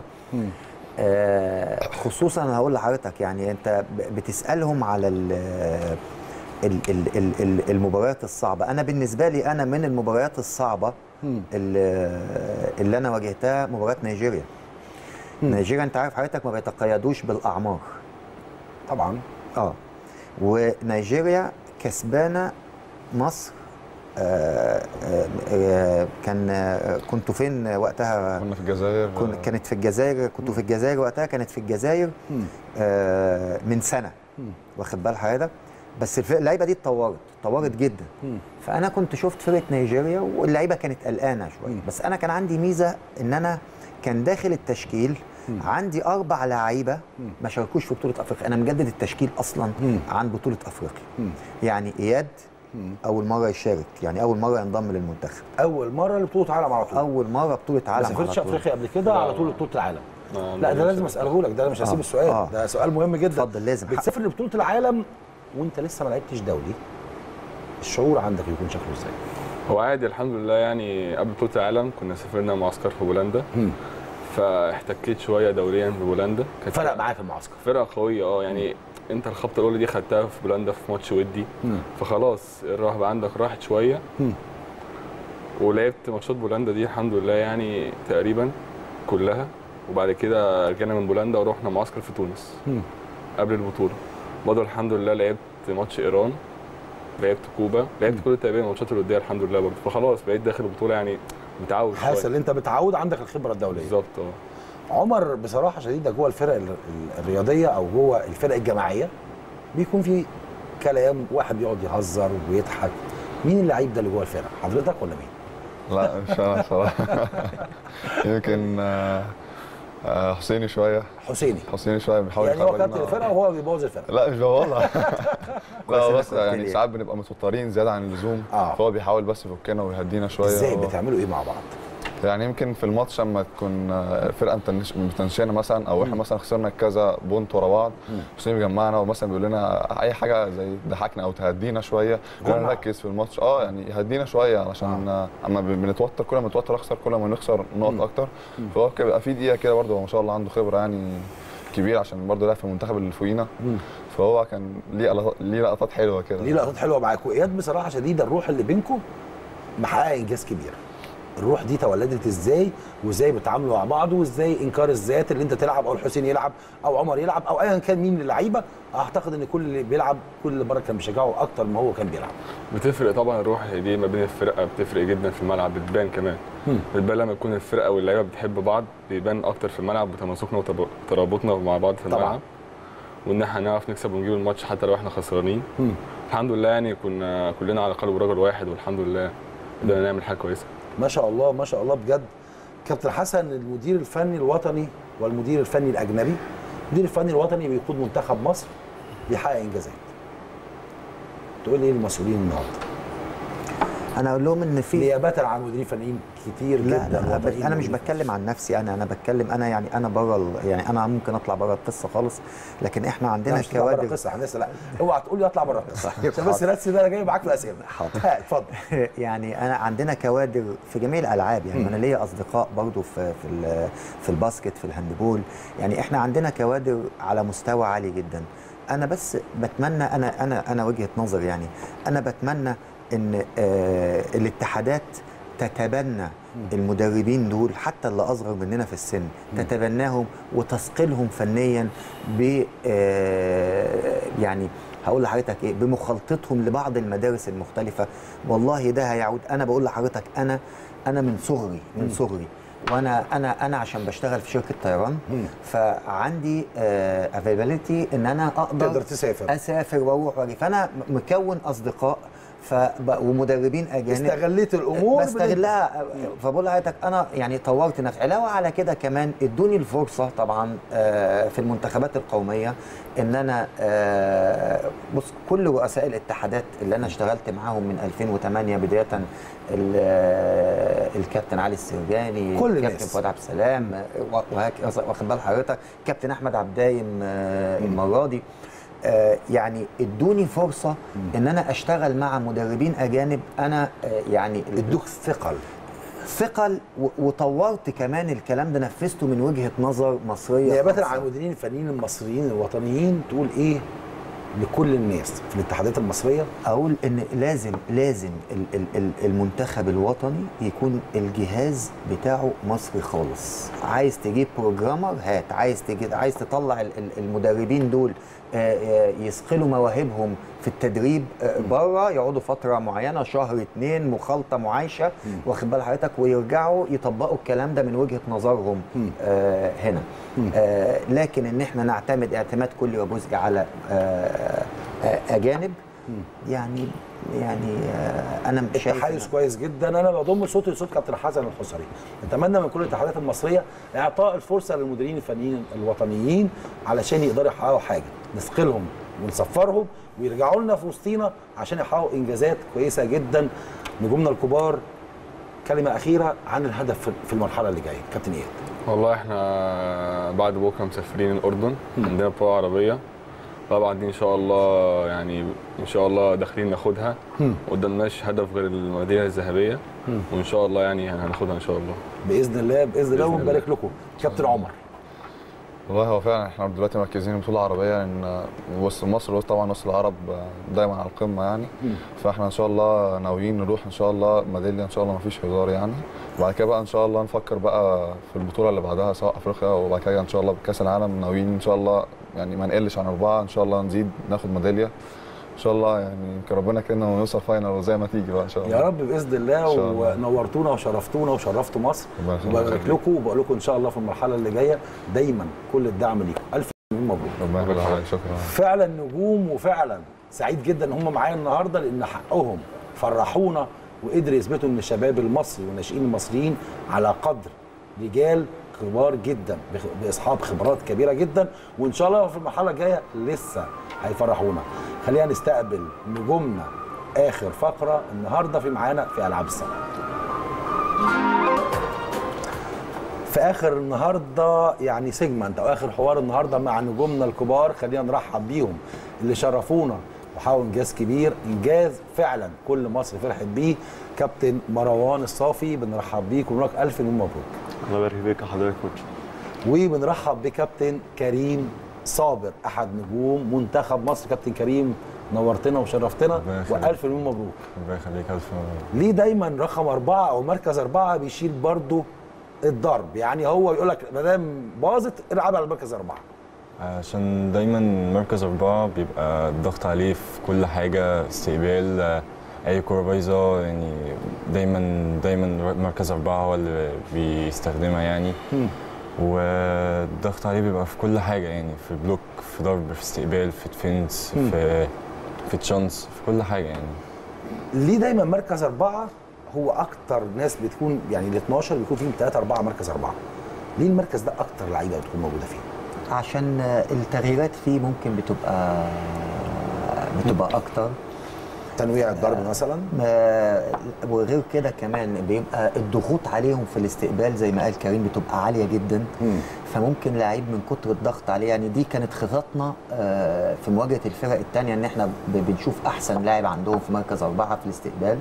آه خصوصا انا هقول لحضرتك يعني انت بتسالهم على ال... ال... ال... ال... المباريات الصعبه. انا بالنسبه لي انا من المباريات الصعبه اللي, اللي انا واجهتها مباراه نيجيريا. مم. نيجيريا انت عارف حضرتك ما بيتقيدوش بالاعمار طبعا. اه ونيجيريا كسبانه مصر. آه آه كان آه كنتوا فين وقتها؟ كنا في الجزائر. كن كانت في الجزائر، كنتوا في الجزائر وقتها، كانت في الجزائر آه من سنه، واخد بال حضرتك؟ بس اللعيبه دي اتطورت اتطورت جدا. مم. فانا كنت شفت فرقه نيجيريا واللعيبه كانت قلقانه شويه، بس انا كان عندي ميزه ان انا كان داخل التشكيل مم. عندي اربع لعيبه ما شاركوش في بطوله افريقيا، انا مجدد التشكيل اصلا مم. عن بطوله افريقيا. مم. يعني اياد مم. اول مره يشارك، يعني اول مره ينضم للمنتخب، اول مره لبطوله عالم على طول، اول مره بطوله عالم. ما سافرتش افريقيا قبل كده على طول بطوله العالم؟ لا ده لازم اساله لك، ده انا مش هسيب آه. السؤال آه. ده سؤال مهم جدا. اتفضل. لازم بتسافر لبطوله العالم وانت لسه ما لعبتش دولي، الشعور عندك يكون شكله ازاي؟ هو عادي الحمد لله، يعني قبل بطوله العالم كنا سافرنا معسكر في بولندا، مم. فاحتكيت شويه دوليا في بولندا، كانت فرق معايا في المعسكر، فرقه قويه اه يعني. مم. انت الخبطه الاولى دي خدتها في بولندا في ماتش ودي، مم. فخلاص الرهبه عندك راحت شويه، مم. ولعبت ماتشات بولندا دي الحمد لله يعني تقريبا كلها، وبعد كده رجعنا من بولندا ورحنا معسكر في تونس مم. قبل البطوله. برضه الحمد لله لعبت ماتش ايران، لعبت كوبا، لعبت كل تقريبا الماتشات الوديه الحمد لله برضه، فخلاص بقيت داخل البطوله يعني متعود، حاسس ان انت متعود، عندك الخبره الدوليه بالظبط. اه عمر بصراحه شديده جوه الفرق الرياضيه او جوه الفرق الجماعيه بيكون في كلام، واحد بيقعد يهزر وبيضحك، مين اللعيب ده اللي جوه الفرق؟ حضرتك ولا مين؟ لا مش انا صراحه. يمكن حسيني شويه. حسيني حسيني شويه بيحاول يعني هو كابتن الفرقه وهو بيبوظ الفرقه؟ لا مش بيبوظها. لا بس يعني ساعات بنبقى متوترين زياده عن اللزوم، آه. فهو بيحاول بس يفكنا ويهدينا شويه. ازاي بتعملوا ايه مع بعض؟ يعني يمكن في الماتش لما تكون فرقه متنشنه مثلا او احنا مثلا خسرنا كذا بونت ورا بعض، حسين بيجمعنا ومثلا بيقول لنا اي حاجه زي تضحكنا او تهدينا شويه، نركز في الماتش اه يعني يهدينا شويه علشان آه. اما بنتوتر كل ما نتوتر اخسر، كل ما نخسر نقط اكتر. فهو بيبقى في دقيقه كده برده، ما شاء الله عنده خبره يعني كبير عشان برده لعب في المنتخب اللي فوقينا، فهو كان ليه ليه لقطات حلوه كده، ليه لقطات حلوه معاكم. اياد بصراحه شديده الروح اللي بينكم محققه انجاز كبير. الروح دي تولدت ازاي وازاي بيتعاملوا مع بعض وازاي انكار الذات اللي انت تلعب او الحسين يلعب او عمر يلعب او ايا كان مين اللعيبه. اعتقد ان كل اللي بيلعب كل اللي بره كان بيشجعه اكتر ما هو كان بيلعب. بتفرق طبعا الروح دي ما بين الفرقه، بتفرق جدا في الملعب، بتبان كمان. بتبان لما تكون الفرقه واللعيبه بتحب بعض، بيبان اكتر في الملعب بتماسكنا وترابطنا مع بعض في الملعب طبعا. وان احنا نعرف نكسب ونجيب الماتش حتى لو احنا خسرانين. الحمد لله يعني كنا كلنا على قلب رجل واحد، والحمد لله قدرنا نعمل حاجه كويسه. ما شاء الله ما شاء الله بجد. كابتن حسن، المدير الفني الوطني والمدير الفني الاجنبي، المدير الفني الوطني بيقود منتخب مصر بيحقق انجازات. تقول ايه للمسؤولين النهارده؟ انا اقول لهم ان في نيابه عن مديرين فنيين كتير لا جدا. لا لا انا مش بتكلم عن نفسي، انا انا بتكلم انا يعني انا بره، يعني انا ممكن اطلع بره القصه خالص، لكن احنا عندنا كوادر. بره القصه لسه لا اوعى تقول لي اطلع بره القصه عشان بس الناس ده انا جاي معاك في الاسئله. حاضر اتفضل. يعني انا عندنا كوادر في جميع الالعاب، يعني م. انا ليا اصدقاء برضو في في في الباسكت، في الهاندبول، يعني احنا عندنا كوادر على مستوى عالي جدا. انا بس بتمنى، انا انا انا وجهه نظر، يعني انا بتمنى ان آه الاتحادات تتبنى المدربين دول حتى اللي اصغر مننا في السن، تتبناهم وتثقلهم فنيا ب آه يعني هقول لحضرتك ايه، بمخالطتهم لبعض المدارس المختلفه. والله ده هيعود. انا بقول لحضرتك انا انا من صغري من صغري وانا انا انا عشان بشتغل في شركه طيران، فعندي افيلابيلتي ان انا اقدر تقدر تسافر اسافر واروح واجي، فانا مكون اصدقاء ف ومدربين اجانب. استغليت الامور بستغلها. فبقول لحضرتك انا يعني طورت نفسي. علاوه على كده كمان ادوني الفرصه طبعا في المنتخبات القوميه ان انا بص كل رؤساء الاتحادات اللي انا اشتغلت معاهم من ألفين وثمانية بدايه، الكابتن علي السرجاني، كل الكابتن فؤاد عبد السلام، واخد بال حضرتك، كابتن احمد عبد الدايم المره دي، آه يعني ادوني فرصه ان انا اشتغل مع مدربين اجانب. انا آه يعني ادوك ثقل ثقل وطورت كمان الكلام ده، نفذته من وجهه نظر مصريه. نيابه عن المديرين الفنيين المصريين الوطنيين، تقول ايه لكل الناس في الاتحادات المصريه؟ اقول ان لازم لازم المنتخب الوطني يكون الجهاز بتاعه مصري خالص. عايز تجيب بروجرامر هات، عايز تجيب عايز تطلع المدربين دول يثقلوا مواهبهم في التدريب بره، يقعدوا فتره معينه شهر اتنين مخالطه معايشه، واخد بال حضرتك، ويرجعوا يطبقوا الكلام ده من وجهه نظرهم آه هنا. آه لكن ان احنا نعتمد اعتماد كلي وجزئي على آه آه اجانب، يعني يعني آه انا مش شايف التحيز كويس جدا. انا بضم صوتي لصوت كابتن حسن الحصري. نتمنى من كل الاتحادات المصريه اعطاء الفرصه للمديرين الفنيين الوطنيين علشان يقدروا يحققوا حاجه، نثقلهم ونصفرهم ويرجعوا لنا في وسطينا عشان يحققوا انجازات كويسه جدا. نجومنا الكبار، كلمه اخيره عن الهدف في المرحله اللي جايه كابتن اياد. والله احنا بعد بكره مسافرين الاردن، عندنا بطوله عربيه طبعا دي ان شاء الله، يعني ان شاء الله داخلين ناخدها، ما قدامناش هدف غير الميداليه الذهبيه، وان شاء الله يعني هناخدها ان شاء الله باذن الله باذن الله. ونبارك لكم كابتن عمر. والله هو فعلا احنا دلوقتي مركزين بطوله عربيه، لان وسط مصر طبعا وسط العرب دايما على القمه يعني، فاحنا ان شاء الله ناويين نروح ان شاء الله ميداليه ان شاء الله، ما فيش هزار يعني. وبعد كده بقى ان شاء الله نفكر بقى في البطوله اللي بعدها سواء افريقيا، وبعد كده ان شاء الله بكاس العالم ناويين ان شاء الله يعني ما نقلش عن اربعه، ان شاء الله نزيد ناخد ميداليه ان شاء الله، يعني يمكن ربنا كرمنا ونوصل فاينل وزي ما تيجي بقى ان شاء الله يا رب باذن الله. ونورتونا وشرفتونا وشرفتوا مصر، وبارك لكم وبقول لكم ان شاء الله في المرحله اللي جايه دايما كل الدعم ليكم. الف مبروك. ربنا يخليك. شكرا. فعلا نجوم، وفعلا سعيد جدا ان هم معايا النهارده، لان حقهم فرحونا وقدروا يثبتوا ان الشباب المصري والناشئين المصريين على قدر رجال كبار جدا باصحاب خبرات كبيره جدا، وان شاء الله في المرحله الجايه لسه هيفرحونا. خلينا نستقبل نجومنا اخر فقره النهارده في معانا في العاب الصالات. في اخر النهارده يعني سيجمنت او اخر حوار النهارده مع نجومنا الكبار، خلينا نرحب بيهم اللي شرفونا وحققوا انجاز كبير، انجاز فعلا كل مصر فرحت بيه. كابتن مروان الصافي بنرحب بيك ونقول لك الف مبروك. الله يبارك فيك يا حضرتك كوتش. وبنرحب بكابتن كريم صابر احد نجوم منتخب مصر. كابتن كريم نورتنا وشرفتنا والف مليون مبروك. الله يخليك، الف مبروك. ليه دايما رقم اربعه او مركز اربعه بيشيل برضه الضرب؟ يعني هو يقول لك ما دام باظت العب على مركز اربعه. عشان دايما مركز أربعة بيبقى الضغط عليه في كل حاجة، استقبال أي كورة بايظة، يعني دايما دايما مركز أربعة هو اللي بيستخدمها يعني. م. والضغط عليه بيبقى في كل حاجة، يعني في بلوك، في ضرب، في استقبال، في ديفنس، في في تشانس، في كل حاجة يعني. ليه دايما مركز أربعة هو أكتر ناس بتكون، يعني ال اتناشر بيكون فيهم ثلاثة أربعة مركز أربعة؟ ليه المركز ده أكتر لعيبة بتكون موجودة فيه؟ عشان التغييرات فيه ممكن بتبقى بتبقى اكتر، تنويع الضرب مثلا، وغير كده كمان بيبقى الضغوط عليهم في الاستقبال زي ما قال كريم بتبقى عاليه جدا. م. فممكن لعيب من كتر الضغط عليه، يعني دي كانت خططنا في مواجهه الفرق الثانيه ان احنا بنشوف احسن لاعب عندهم في مركز اربعه في الاستقبال،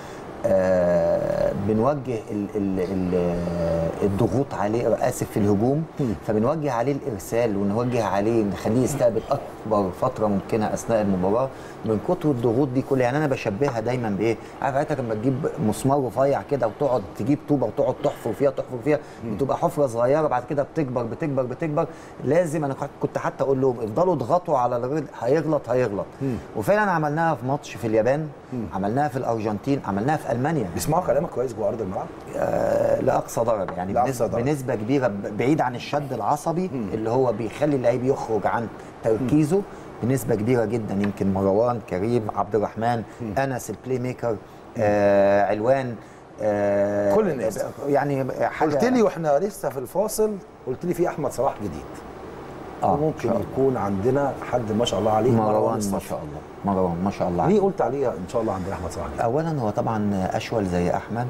آه بنوجه ال ال ال الضغوط عليه، اسف في الهجوم، فبنوجه عليه الارسال ونوجه عليه نخليه يستقبل اكبر فتره ممكنه اثناء المباراه من كتر الضغوط دي كلها. يعني انا بشبهها دايما بايه؟ عارف حضرتك لما تجيب مسمار رفيع كده وتقعد تجيب طوبه وتقعد تحفر فيها تحفر فيها بتبقى حفره صغيره، بعد كده بتكبر بتكبر بتكبر. لازم انا كنت حتى اقول لهم افضلوا اضغطوا على الرجل، هيغلط هيغلط. مم. وفعلا عملناها في ماتش في اليابان، مم. عملناها في الارجنتين، عملناها في المانيا. بيسمعوا كلامك كويس جوه ارض الملعب؟ آه لاقصى درجه، يعني لأقصى درجة. بنسبه كبيره بعيد عن الشد العصبي مم. اللي هو بيخلي اللعيب يخرج عن تركيزه، بنسبه كبيره جدا. يمكن مروان، كريم، عبد الرحمن، مم. انس البلاي ميكر، آه علوان، آه كل الناس يعني حاجه. قلت لي واحنا لسه في الفاصل، قلت لي في احمد صلاح جديد، آه ممكن يكون عندنا حد ما شاء الله عليه، مروان ما شاء الله، مروان ما شاء الله. ليه قلت عليه ان شاء الله عندنا احمد صلاح؟ اولا هو طبعا اشول زي احمد،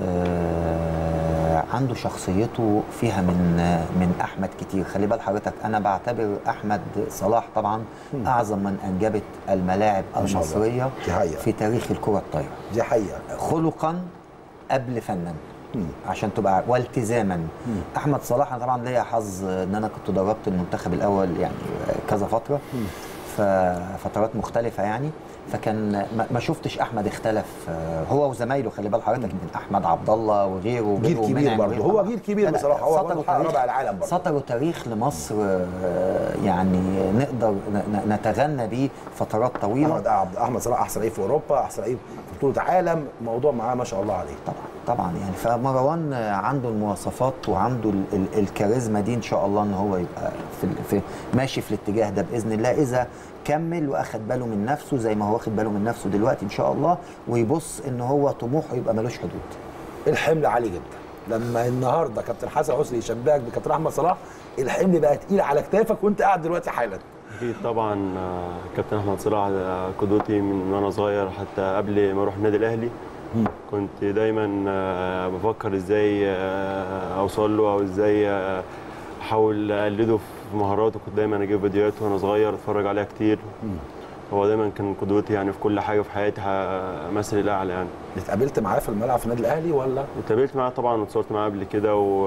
آه عنده شخصيته فيها من من احمد كتير. خلي بال حضرتك انا بعتبر احمد صلاح طبعا م. اعظم من انجبت الملاعب المصريه في تاريخ الكره الطايره. دي حقيقه. خلقا قبل فنا، مم. عشان تبقى والتزاما. مم. احمد صلاح انا طبعا ليا حظ ان انا كنت دربت المنتخب الاول يعني كذا فتره، ففترات مختلفه يعني، فكان ما شفتش احمد اختلف هو وزمايله. خلي بال حضرتك يمكن احمد عبد الله وغيره جيل كبير برضه، هو جيل كبير بصراحه، هو رابع العالم برضه، سطروا تاريخ لمصر يعني نقدر نتغنى بيه فترات طويله. احمد احمد صلاح احسن لعيب في اوروبا، احسن لعيب في بطوله عالم، موضوع معاه ما شاء الله عليه. طبعا طبعا يعني فمروان عنده المواصفات وعنده ال ال الكاريزما دي، ان شاء الله ان هو يبقى في, في ماشي في الاتجاه ده باذن الله، اذا كمل واخد باله من نفسه زي ما هو واخد باله من نفسه دلوقتي ان شاء الله، ويبص ان هو طموحه يبقى ملوش حدود. الحمل عالي جدا، لما النهارده كابتن حسن حسني يشبهك بكابتن احمد صلاح، الحمل بقى تقيل على كتافك وانت قاعد دلوقتي حالا. اكيد طبعا كابتن احمد صلاح قدوتي من وانا صغير، حتى قبل ما اروح النادي الاهلي كنت دايما بفكر ازاي اوصل له او ازاي احاول اقلده في مهاراته. كنت دايما اجيب فيديوهات وانا صغير اتفرج عليها كتير. هو دايما كان قدوتي يعني في كل حاجه في حياتي، مثلي الاعلى يعني. اتقابلت معاه في الملعب في النادي الاهلي ولا؟ اتقابلت معاه طبعا واتصورت معاه قبل كده، و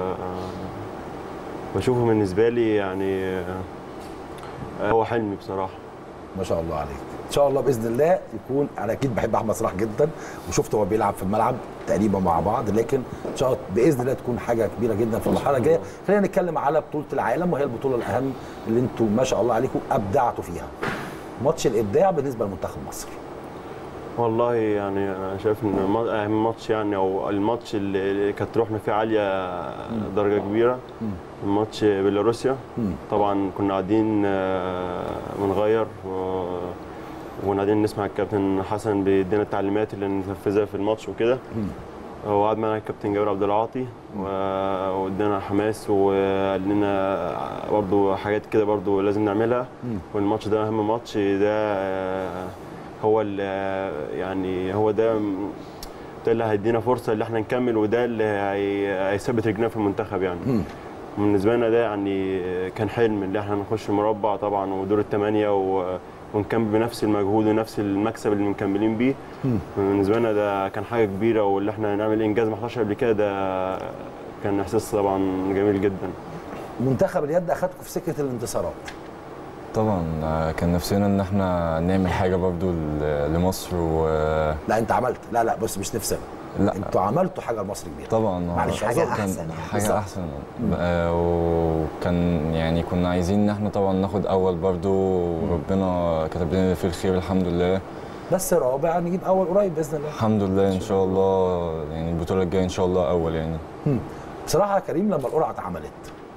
بشوفه بالنسبه لي يعني هو حلمي بصراحه. ما شاء الله عليك. ان شاء الله باذن الله يكون، انا اكيد بحب احمد صلاح جدا وشفته هو بيلعب في الملعب تقريبا مع بعض، لكن ان شاء الله باذن الله تكون حاجه كبيره جدا في المرحله الجايه. خلينا نتكلم على بطوله العالم، وهي البطوله الاهم اللي انتم ما شاء الله عليكم ابدعتوا فيها. ماتش الابداع بالنسبه لمنتخب مصر. والله يعني انا شايف ان اهم ماتش يعني، او الماتش اللي كانت روحنا فيه عاليه درجه كبيره، ماتش بيلاروسيا. طبعا كنا قاعدين بنغير وقاعدين نسمع الكابتن حسن بيدينا التعليمات اللي ننفذها في الماتش وكده. وقعد معنا الكابتن جابر عبد العاطي وادانا حماس وقال لنا برضه حاجات كده برضه لازم نعملها، والماتش ده اهم ماتش. ده هو اللي يعني هو ده ده اللي هيدينا فرصه اللي احنا نكمل، وده اللي هيثبت رجلنا في المنتخب يعني. بالنسبه لنا ده يعني كان حلم اللي احنا نخش المربع طبعا ودور الثمانيه و ونكمل بنفس المجهود ونفس المكسب اللي مكملين بيه. بالنسبه لنا ده كان حاجه كبيره، واللي احنا نعمل انجاز ما حصلش قبل كده ده كان احساس طبعا جميل جدا. منتخب اليد اخدكم في سكه الانتصارات، طبعا كان نفسنا ان احنا نعمل حاجه برضو لمصر و لا انت عملت، لا لا بص مش نفسنا، لا انتوا عملتوا حاجه لمصر كبيره طبعا. معلش حاجه كان احسن يعني حاجه بالزبط. احسن آه وكان يعني كنا عايزين ان احنا طبعا ناخد اول برضو، وربنا كتب لنا فيه الخير الحمد لله. بس رابع نجيب اول قريب باذن الله الحمد لله ان شاء الله، يعني البطوله الجايه ان شاء الله اول يعني. مم. بصراحه يا كريم لما القرعه اتعملت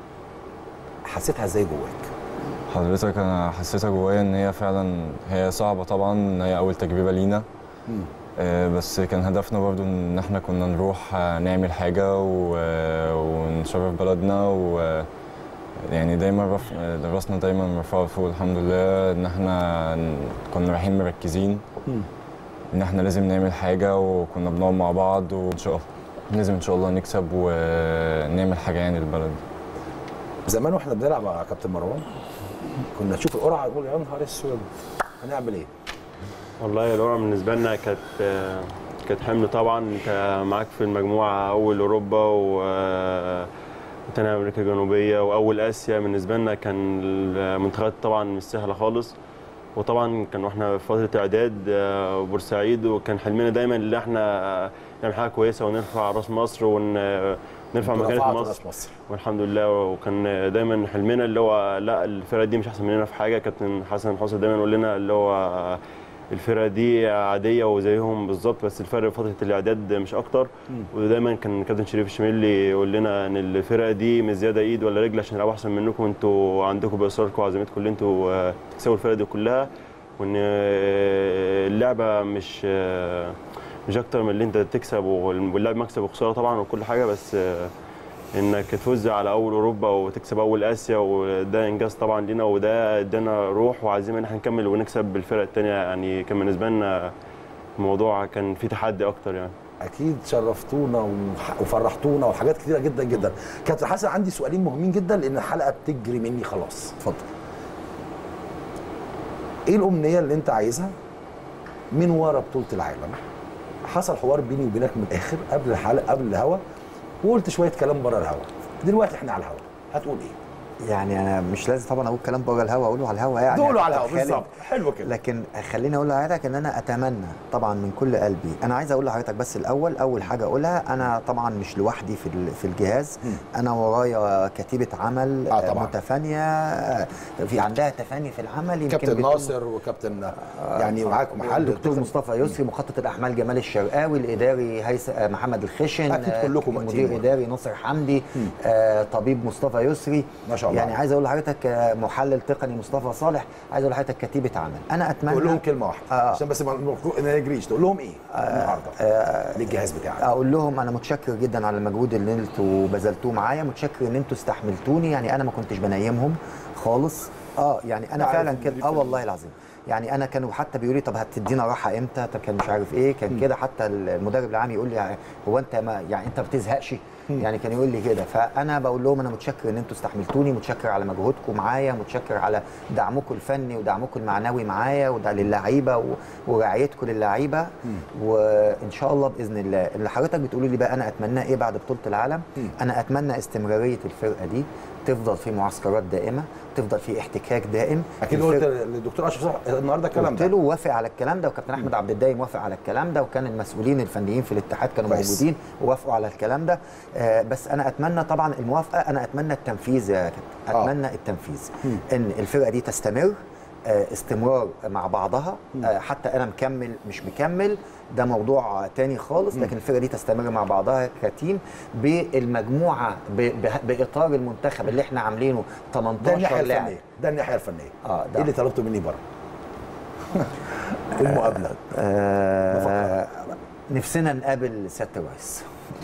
حسيتها ازاي جواك؟ حضرتك انا حسيتها جوايا ان هي فعلا هي صعبه طبعا، ان هي اول تجربه لينا. مم. آه بس كان هدفنا برضو ان احنا كنا نروح نعمل حاجه ونشرف بلدنا، و يعني دايما رف... راسنا دايما مرفوعه فوق الحمد لله، ان احنا كنا رايحين مركزين مم. ان احنا لازم نعمل حاجه، وكنا بنقعد مع بعض وان شاء الله لازم ان شاء الله نكسب ونعمل حاجه يعني للبلد. زمان واحنا بنلعب مع كابتن مروان كنا نشوف القرعه نقول يا نهار اسود هنعمل ايه؟ والله القرعه بالنسبه لنا كانت كانت حمل طبعا. انت معاك في المجموعه اول اوروبا و وتاني امريكا الجنوبيه واول اسيا. بالنسبه لنا كان المنتخبات طبعا مش سهله خالص، وطبعا كان واحنا في فتره اعداد بورسعيد، وكان حلمنا دايما ان احنا نعمل حاجه كويسه ونرفع راس مصر ونرفع مكانه مصر. مصر والحمد لله. وكان دايما حلمنا اللي هو لا الفرقه دي مش احسن مننا في حاجه. كابتن حسن حسن دايما يقول لنا اللي هو الفرقه دي عاديه وزيهم بالظبط، بس الفرق فتره الاعداد مش اكتر. ودايما كان كابتن شريف الشميلي يقول لنا ان الفرقه دي مش زياده ايد ولا رجل عشان نلعبوا احسن منكم، انتوا عندكم باصراركم وعزيمتكم اللي انتوا تكسبوا الفرقه دي كلها، وان اللعبه مش مش اكتر من اللي انت تكسب، واللعب مكسب وخساره طبعا وكل حاجه، بس انك تفوز على اول اوروبا وتكسب اول اسيا، وده انجاز طبعا لينا، وده ادانا روح وعزيمه ان احنا نكمل ونكسب الفرق الثانيه. يعني كان بالنسبه لنا الموضوع كان فيه تحدي اكتر يعني. اكيد شرفتونا وفرحتونا وحاجات كتيره جدا جدا. كابتن حسن عندي سؤالين مهمين جدا لان الحلقه بتجري مني خلاص. اتفضل. ايه الامنيه اللي انت عايزها من ورا بطوله العالم؟ حصل حوار بيني وبينك من الاخر قبل الحلقه قبل الهوا، وقلت شويه كلام بره الهوا. دلوقتي احنا على الهوا، هتقول ايه؟ يعني انا مش لازم طبعا اقول كلام بره الهوا، اقوله على الهوا يعني. تقوله على الهوا بالظبط، حلو كده. لكن خليني اقول لحضرتك ان انا اتمنى طبعا من كل قلبي، انا عايز اقول لحضرتك بس الاول اول حاجه اقولها، انا طبعا مش لوحدي في في الجهاز، م. انا ورايا كتيبه عمل آه متفانيه، في عندها تفاني في العمل. يمكن كابتن ناصر وكابتن آه يعني معاكم محل دكتور مصطفى يسري، مخطط الاحمال جمال الشرقاوي، الاداري هيثم محمد الخشن، اكيد كلكم مدير اداري ناصر حمدي، آه طبيب مصطفى يسري، ما شاء الله. يعني عايز اقول لحضرتك محلل تقني مصطفى صالح، عايز اقول لحضرتك كتيبه عمل. انا اتمنى تقول لهم كلمه واحده آه عشان بس ما نجريش، تقول لهم ايه النهارده آه للجهاز بتاعك؟ اقول لهم انا متشكر جدا على المجهود اللي انتوا بذلتوه معايا، متشكر ان انتوا استحملتوني. يعني انا ما كنتش بنيمهم خالص، اه يعني انا فعلا كده، اه والله العظيم. يعني انا كانوا حتى بيقولوا لي طب هتدينا راحه امتى، طب كان مش عارف ايه، كان كده. حتى المدرب العام يقول لي هو انت ما يعني انت ما بتزهقش؟ يعني كان يقول لي كده. فانا بقول لهم انا متشكر ان انتوا استحملتوني، متشكر على مجهودكم معايا، متشكر على دعمكم الفني ودعمكم المعنوي معايا وده للعيبه ورعايتكم للعيبه. وان شاء الله باذن الله اللي حضرتك بتقولي لي بقى انا اتمناه ايه بعد بطوله العالم، انا اتمنى استمراريه الفرقه دي، تفضل في معسكرات دائمه، تفضل في احتكاك دائم. اكيد قلت للدكتور اشرف النهارده الكلام ده، قلت له وافق على الكلام ده، وكابتن احمد عبد الدايم وافق على الكلام ده، وكان المسؤولين الفنيين في الاتحاد كانوا بس. موجودين ووافقوا على الكلام ده. آه بس انا اتمنى طبعا الموافقه، انا اتمنى التنفيذ يا كابتن، اتمنى آه. التنفيذ م. ان الفرقه دي تستمر، آه استمرار مع بعضها، آه حتى انا مكمل مش مكمل ده موضوع تاني خالص، لكن الفرقه دي تستمر مع بعضها كتيم بالمجموعه باطار المنتخب اللي احنا عاملينه تمنتاشر لاعب. ده الناحيه الفنيه. اه ايه اللي طلبته مني بره؟ المقابله. آه نفسنا نقابل سياده الرئيس،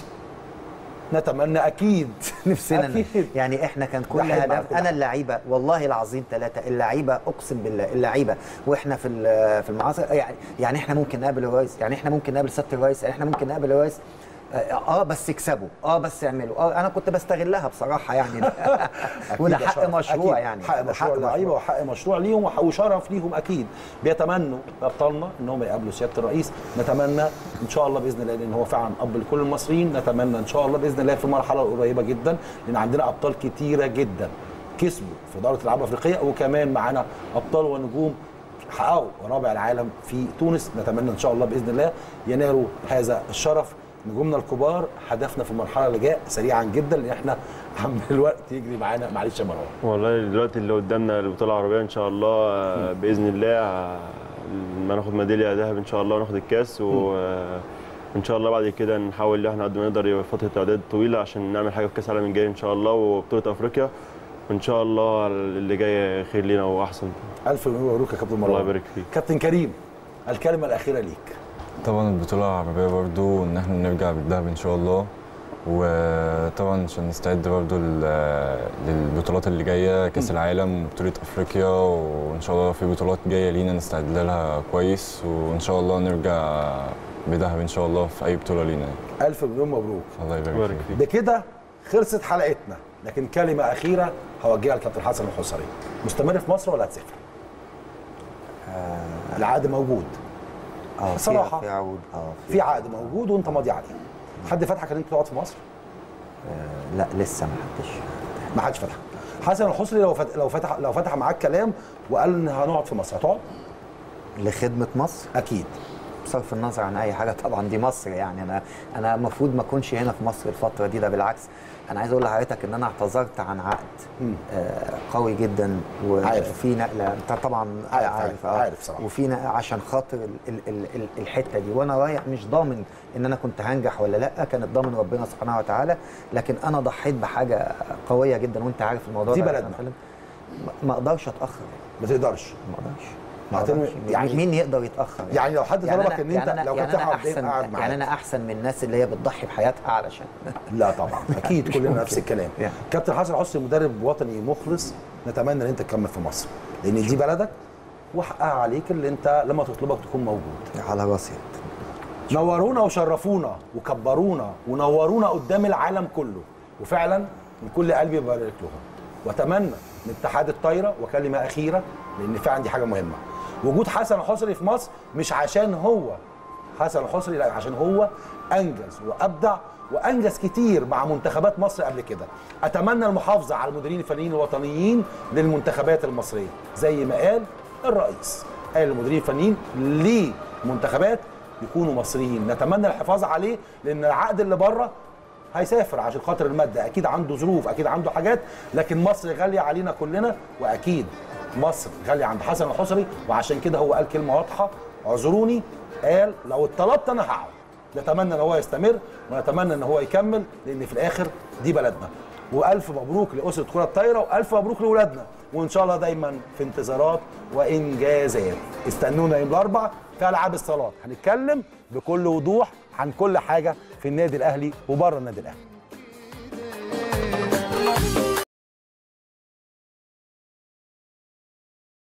نتمنى اكيد نفسنا أكيد. يعني احنا كان كل هدف، انا اللعيبه والله العظيم ثلاثه اللعيبه اقسم بالله اللعيبه واحنا في في المعاصر، يعني يعني احنا ممكن نقابل الرئيس، يعني احنا ممكن نقابل سياده الرئيس، يعني احنا ممكن نقابل الرئيس اه بس يكسبوا، اه بس يعملوا، اه انا كنت بستغلها بصراحه يعني. وده حق مشروع يعني، حق مشروع للعيبه وحق مشروع ليهم وشرف ليهم. اكيد بيتمنوا ابطالنا ان هم يقابلوا سياده الرئيس، نتمنى ان شاء الله باذن الله لان هو فعلا اب لكل المصريين، نتمنى ان شاء الله باذن الله في المرحله القريبه جدا لان عندنا ابطال كتيره جدا كسبوا في دوره الالعاب الافريقيه، وكمان معانا ابطال ونجوم حققوا رابع العالم في تونس. نتمنى ان شاء الله باذن الله ينالوا هذا الشرف. نجومنا الكبار هدفنا في المرحله اللي جايه سريعا جدا لان احنا عم الوقت يجري معانا. معلش يا مروان. والله دلوقتي اللي قدامنا البطوله العربيه ان شاء الله م. باذن الله لما ناخد ميداليه ذهب ان شاء الله وناخد الكاس، وان شاء الله بعد كده نحاول ان احنا قد ما نقدر فتره اعداد طويله عشان نعمل حاجه في كاس العالم الجاي ان شاء الله وبطوله افريقيا، وان شاء الله اللي جاي خير لينا واحسن. الف مبروك يا كابتن مروان. الله يبارك فيك. كابتن كريم الكلمه الاخيره ليك. طبعا البطوله العربيه برضو ان احنا نرجع بالذهب ان شاء الله، وطبعا عشان نستعد برضو للبطولات اللي جايه كاس العالم وبطوله افريقيا، وان شاء الله في بطولات جايه لينا نستعد لها كويس، وان شاء الله نرجع بذهب ان شاء الله في اي بطوله لينا. الف مليون مبروك. الله يبارك فيك. بكده خلصت حلقتنا، لكن كلمه اخيره هوجهها للكابتن حسن الحصري. مستمر في مصر ولا هتسافر؟ آه العقد موجود. اه بصراحه في عقد اه في عقد موجود وانت ماضي عليه. حد فتحك ان انت تقعد في مصر؟ آه لا لسه ما حدش ما حدش فتح. حسن الحصري لو فتح لو فتح لو فتح معاك كلام وقال ان هنقعد في مصر هتقعد؟ لخدمه مصر اكيد بصرف النظر عن اي حاجه طبعا. دي مصر يعني انا انا المفروض ما اكونش هنا في مصر الفتره دي، ده بالعكس. انا عايز اقول لحضرتك ان انا اعتذرت عن عقد آه قوي جدا وفي نقله انت طبعا عارف عارف, عارف صراحه، وفي نقله عشان خاطر ال ال ال الحته دي، وانا رايح مش ضامن ان انا كنت هنجح ولا لا، كانت ضامن ربنا سبحانه وتعالى، لكن انا ضحيت بحاجه قويه جدا وانت عارف الموضوع دي ده. بلدنا ما اقدرش اتاخر. ما تقدرش ما اقدرش يعني مين يقدر يتاخر؟ يعني, يعني لو حد طلبك يعني ان انت يعني لو كنت يعني احسن يعني انا احسن من الناس اللي هي بتضحي بحياتها علشان لا طبعا اكيد كلنا نفس الكلام. يعني. كابتن حسن حسني مدرب وطني مخلص، نتمنى ان انت تكمل في مصر لان دي بلدك وحقها عليك اللي انت لما تطلبك تكون موجود. على راسي. نورونا وشرفونا وكبرونا ونورونا قدام العالم كله، وفعلا من كل قلبي ببارك لهم، واتمنى من اتحاد الطايره وكلمه اخيره لان فعلا دي حاجه مهمه. وجود حسن الحصري في مصر مش عشان هو حسن الحصري، لا عشان هو انجز وابدع وانجز كتير مع منتخبات مصر قبل كده. اتمنى المحافظه على المديرين الفنيين الوطنيين للمنتخبات المصريه زي ما قال الرئيس، قال المديرين الفنيين لمنتخبات يكونوا مصريين. نتمنى الحفاظ عليه لان العقد اللي بره هيسافر عشان خاطر الماده، اكيد عنده ظروف، اكيد عنده حاجات، لكن مصر غاليه علينا كلنا، واكيد مصر غاليه عند حسن الحصري، وعشان كده هو قال كلمه واضحه، اعذروني، قال لو اتطلبت انا هقعد. نتمنى ان هو يستمر ونتمنى ان هو يكمل لان في الاخر دي بلدنا. والف مبروك لاسره كره الطايره والف مبروك لاولادنا، وان شاء الله دايما في انتظارات وانجازات. استنونا يوم الاربعاء في العاب الصالات، هنتكلم بكل وضوح عن كل حاجه في النادي الاهلي وبره النادي الاهلي.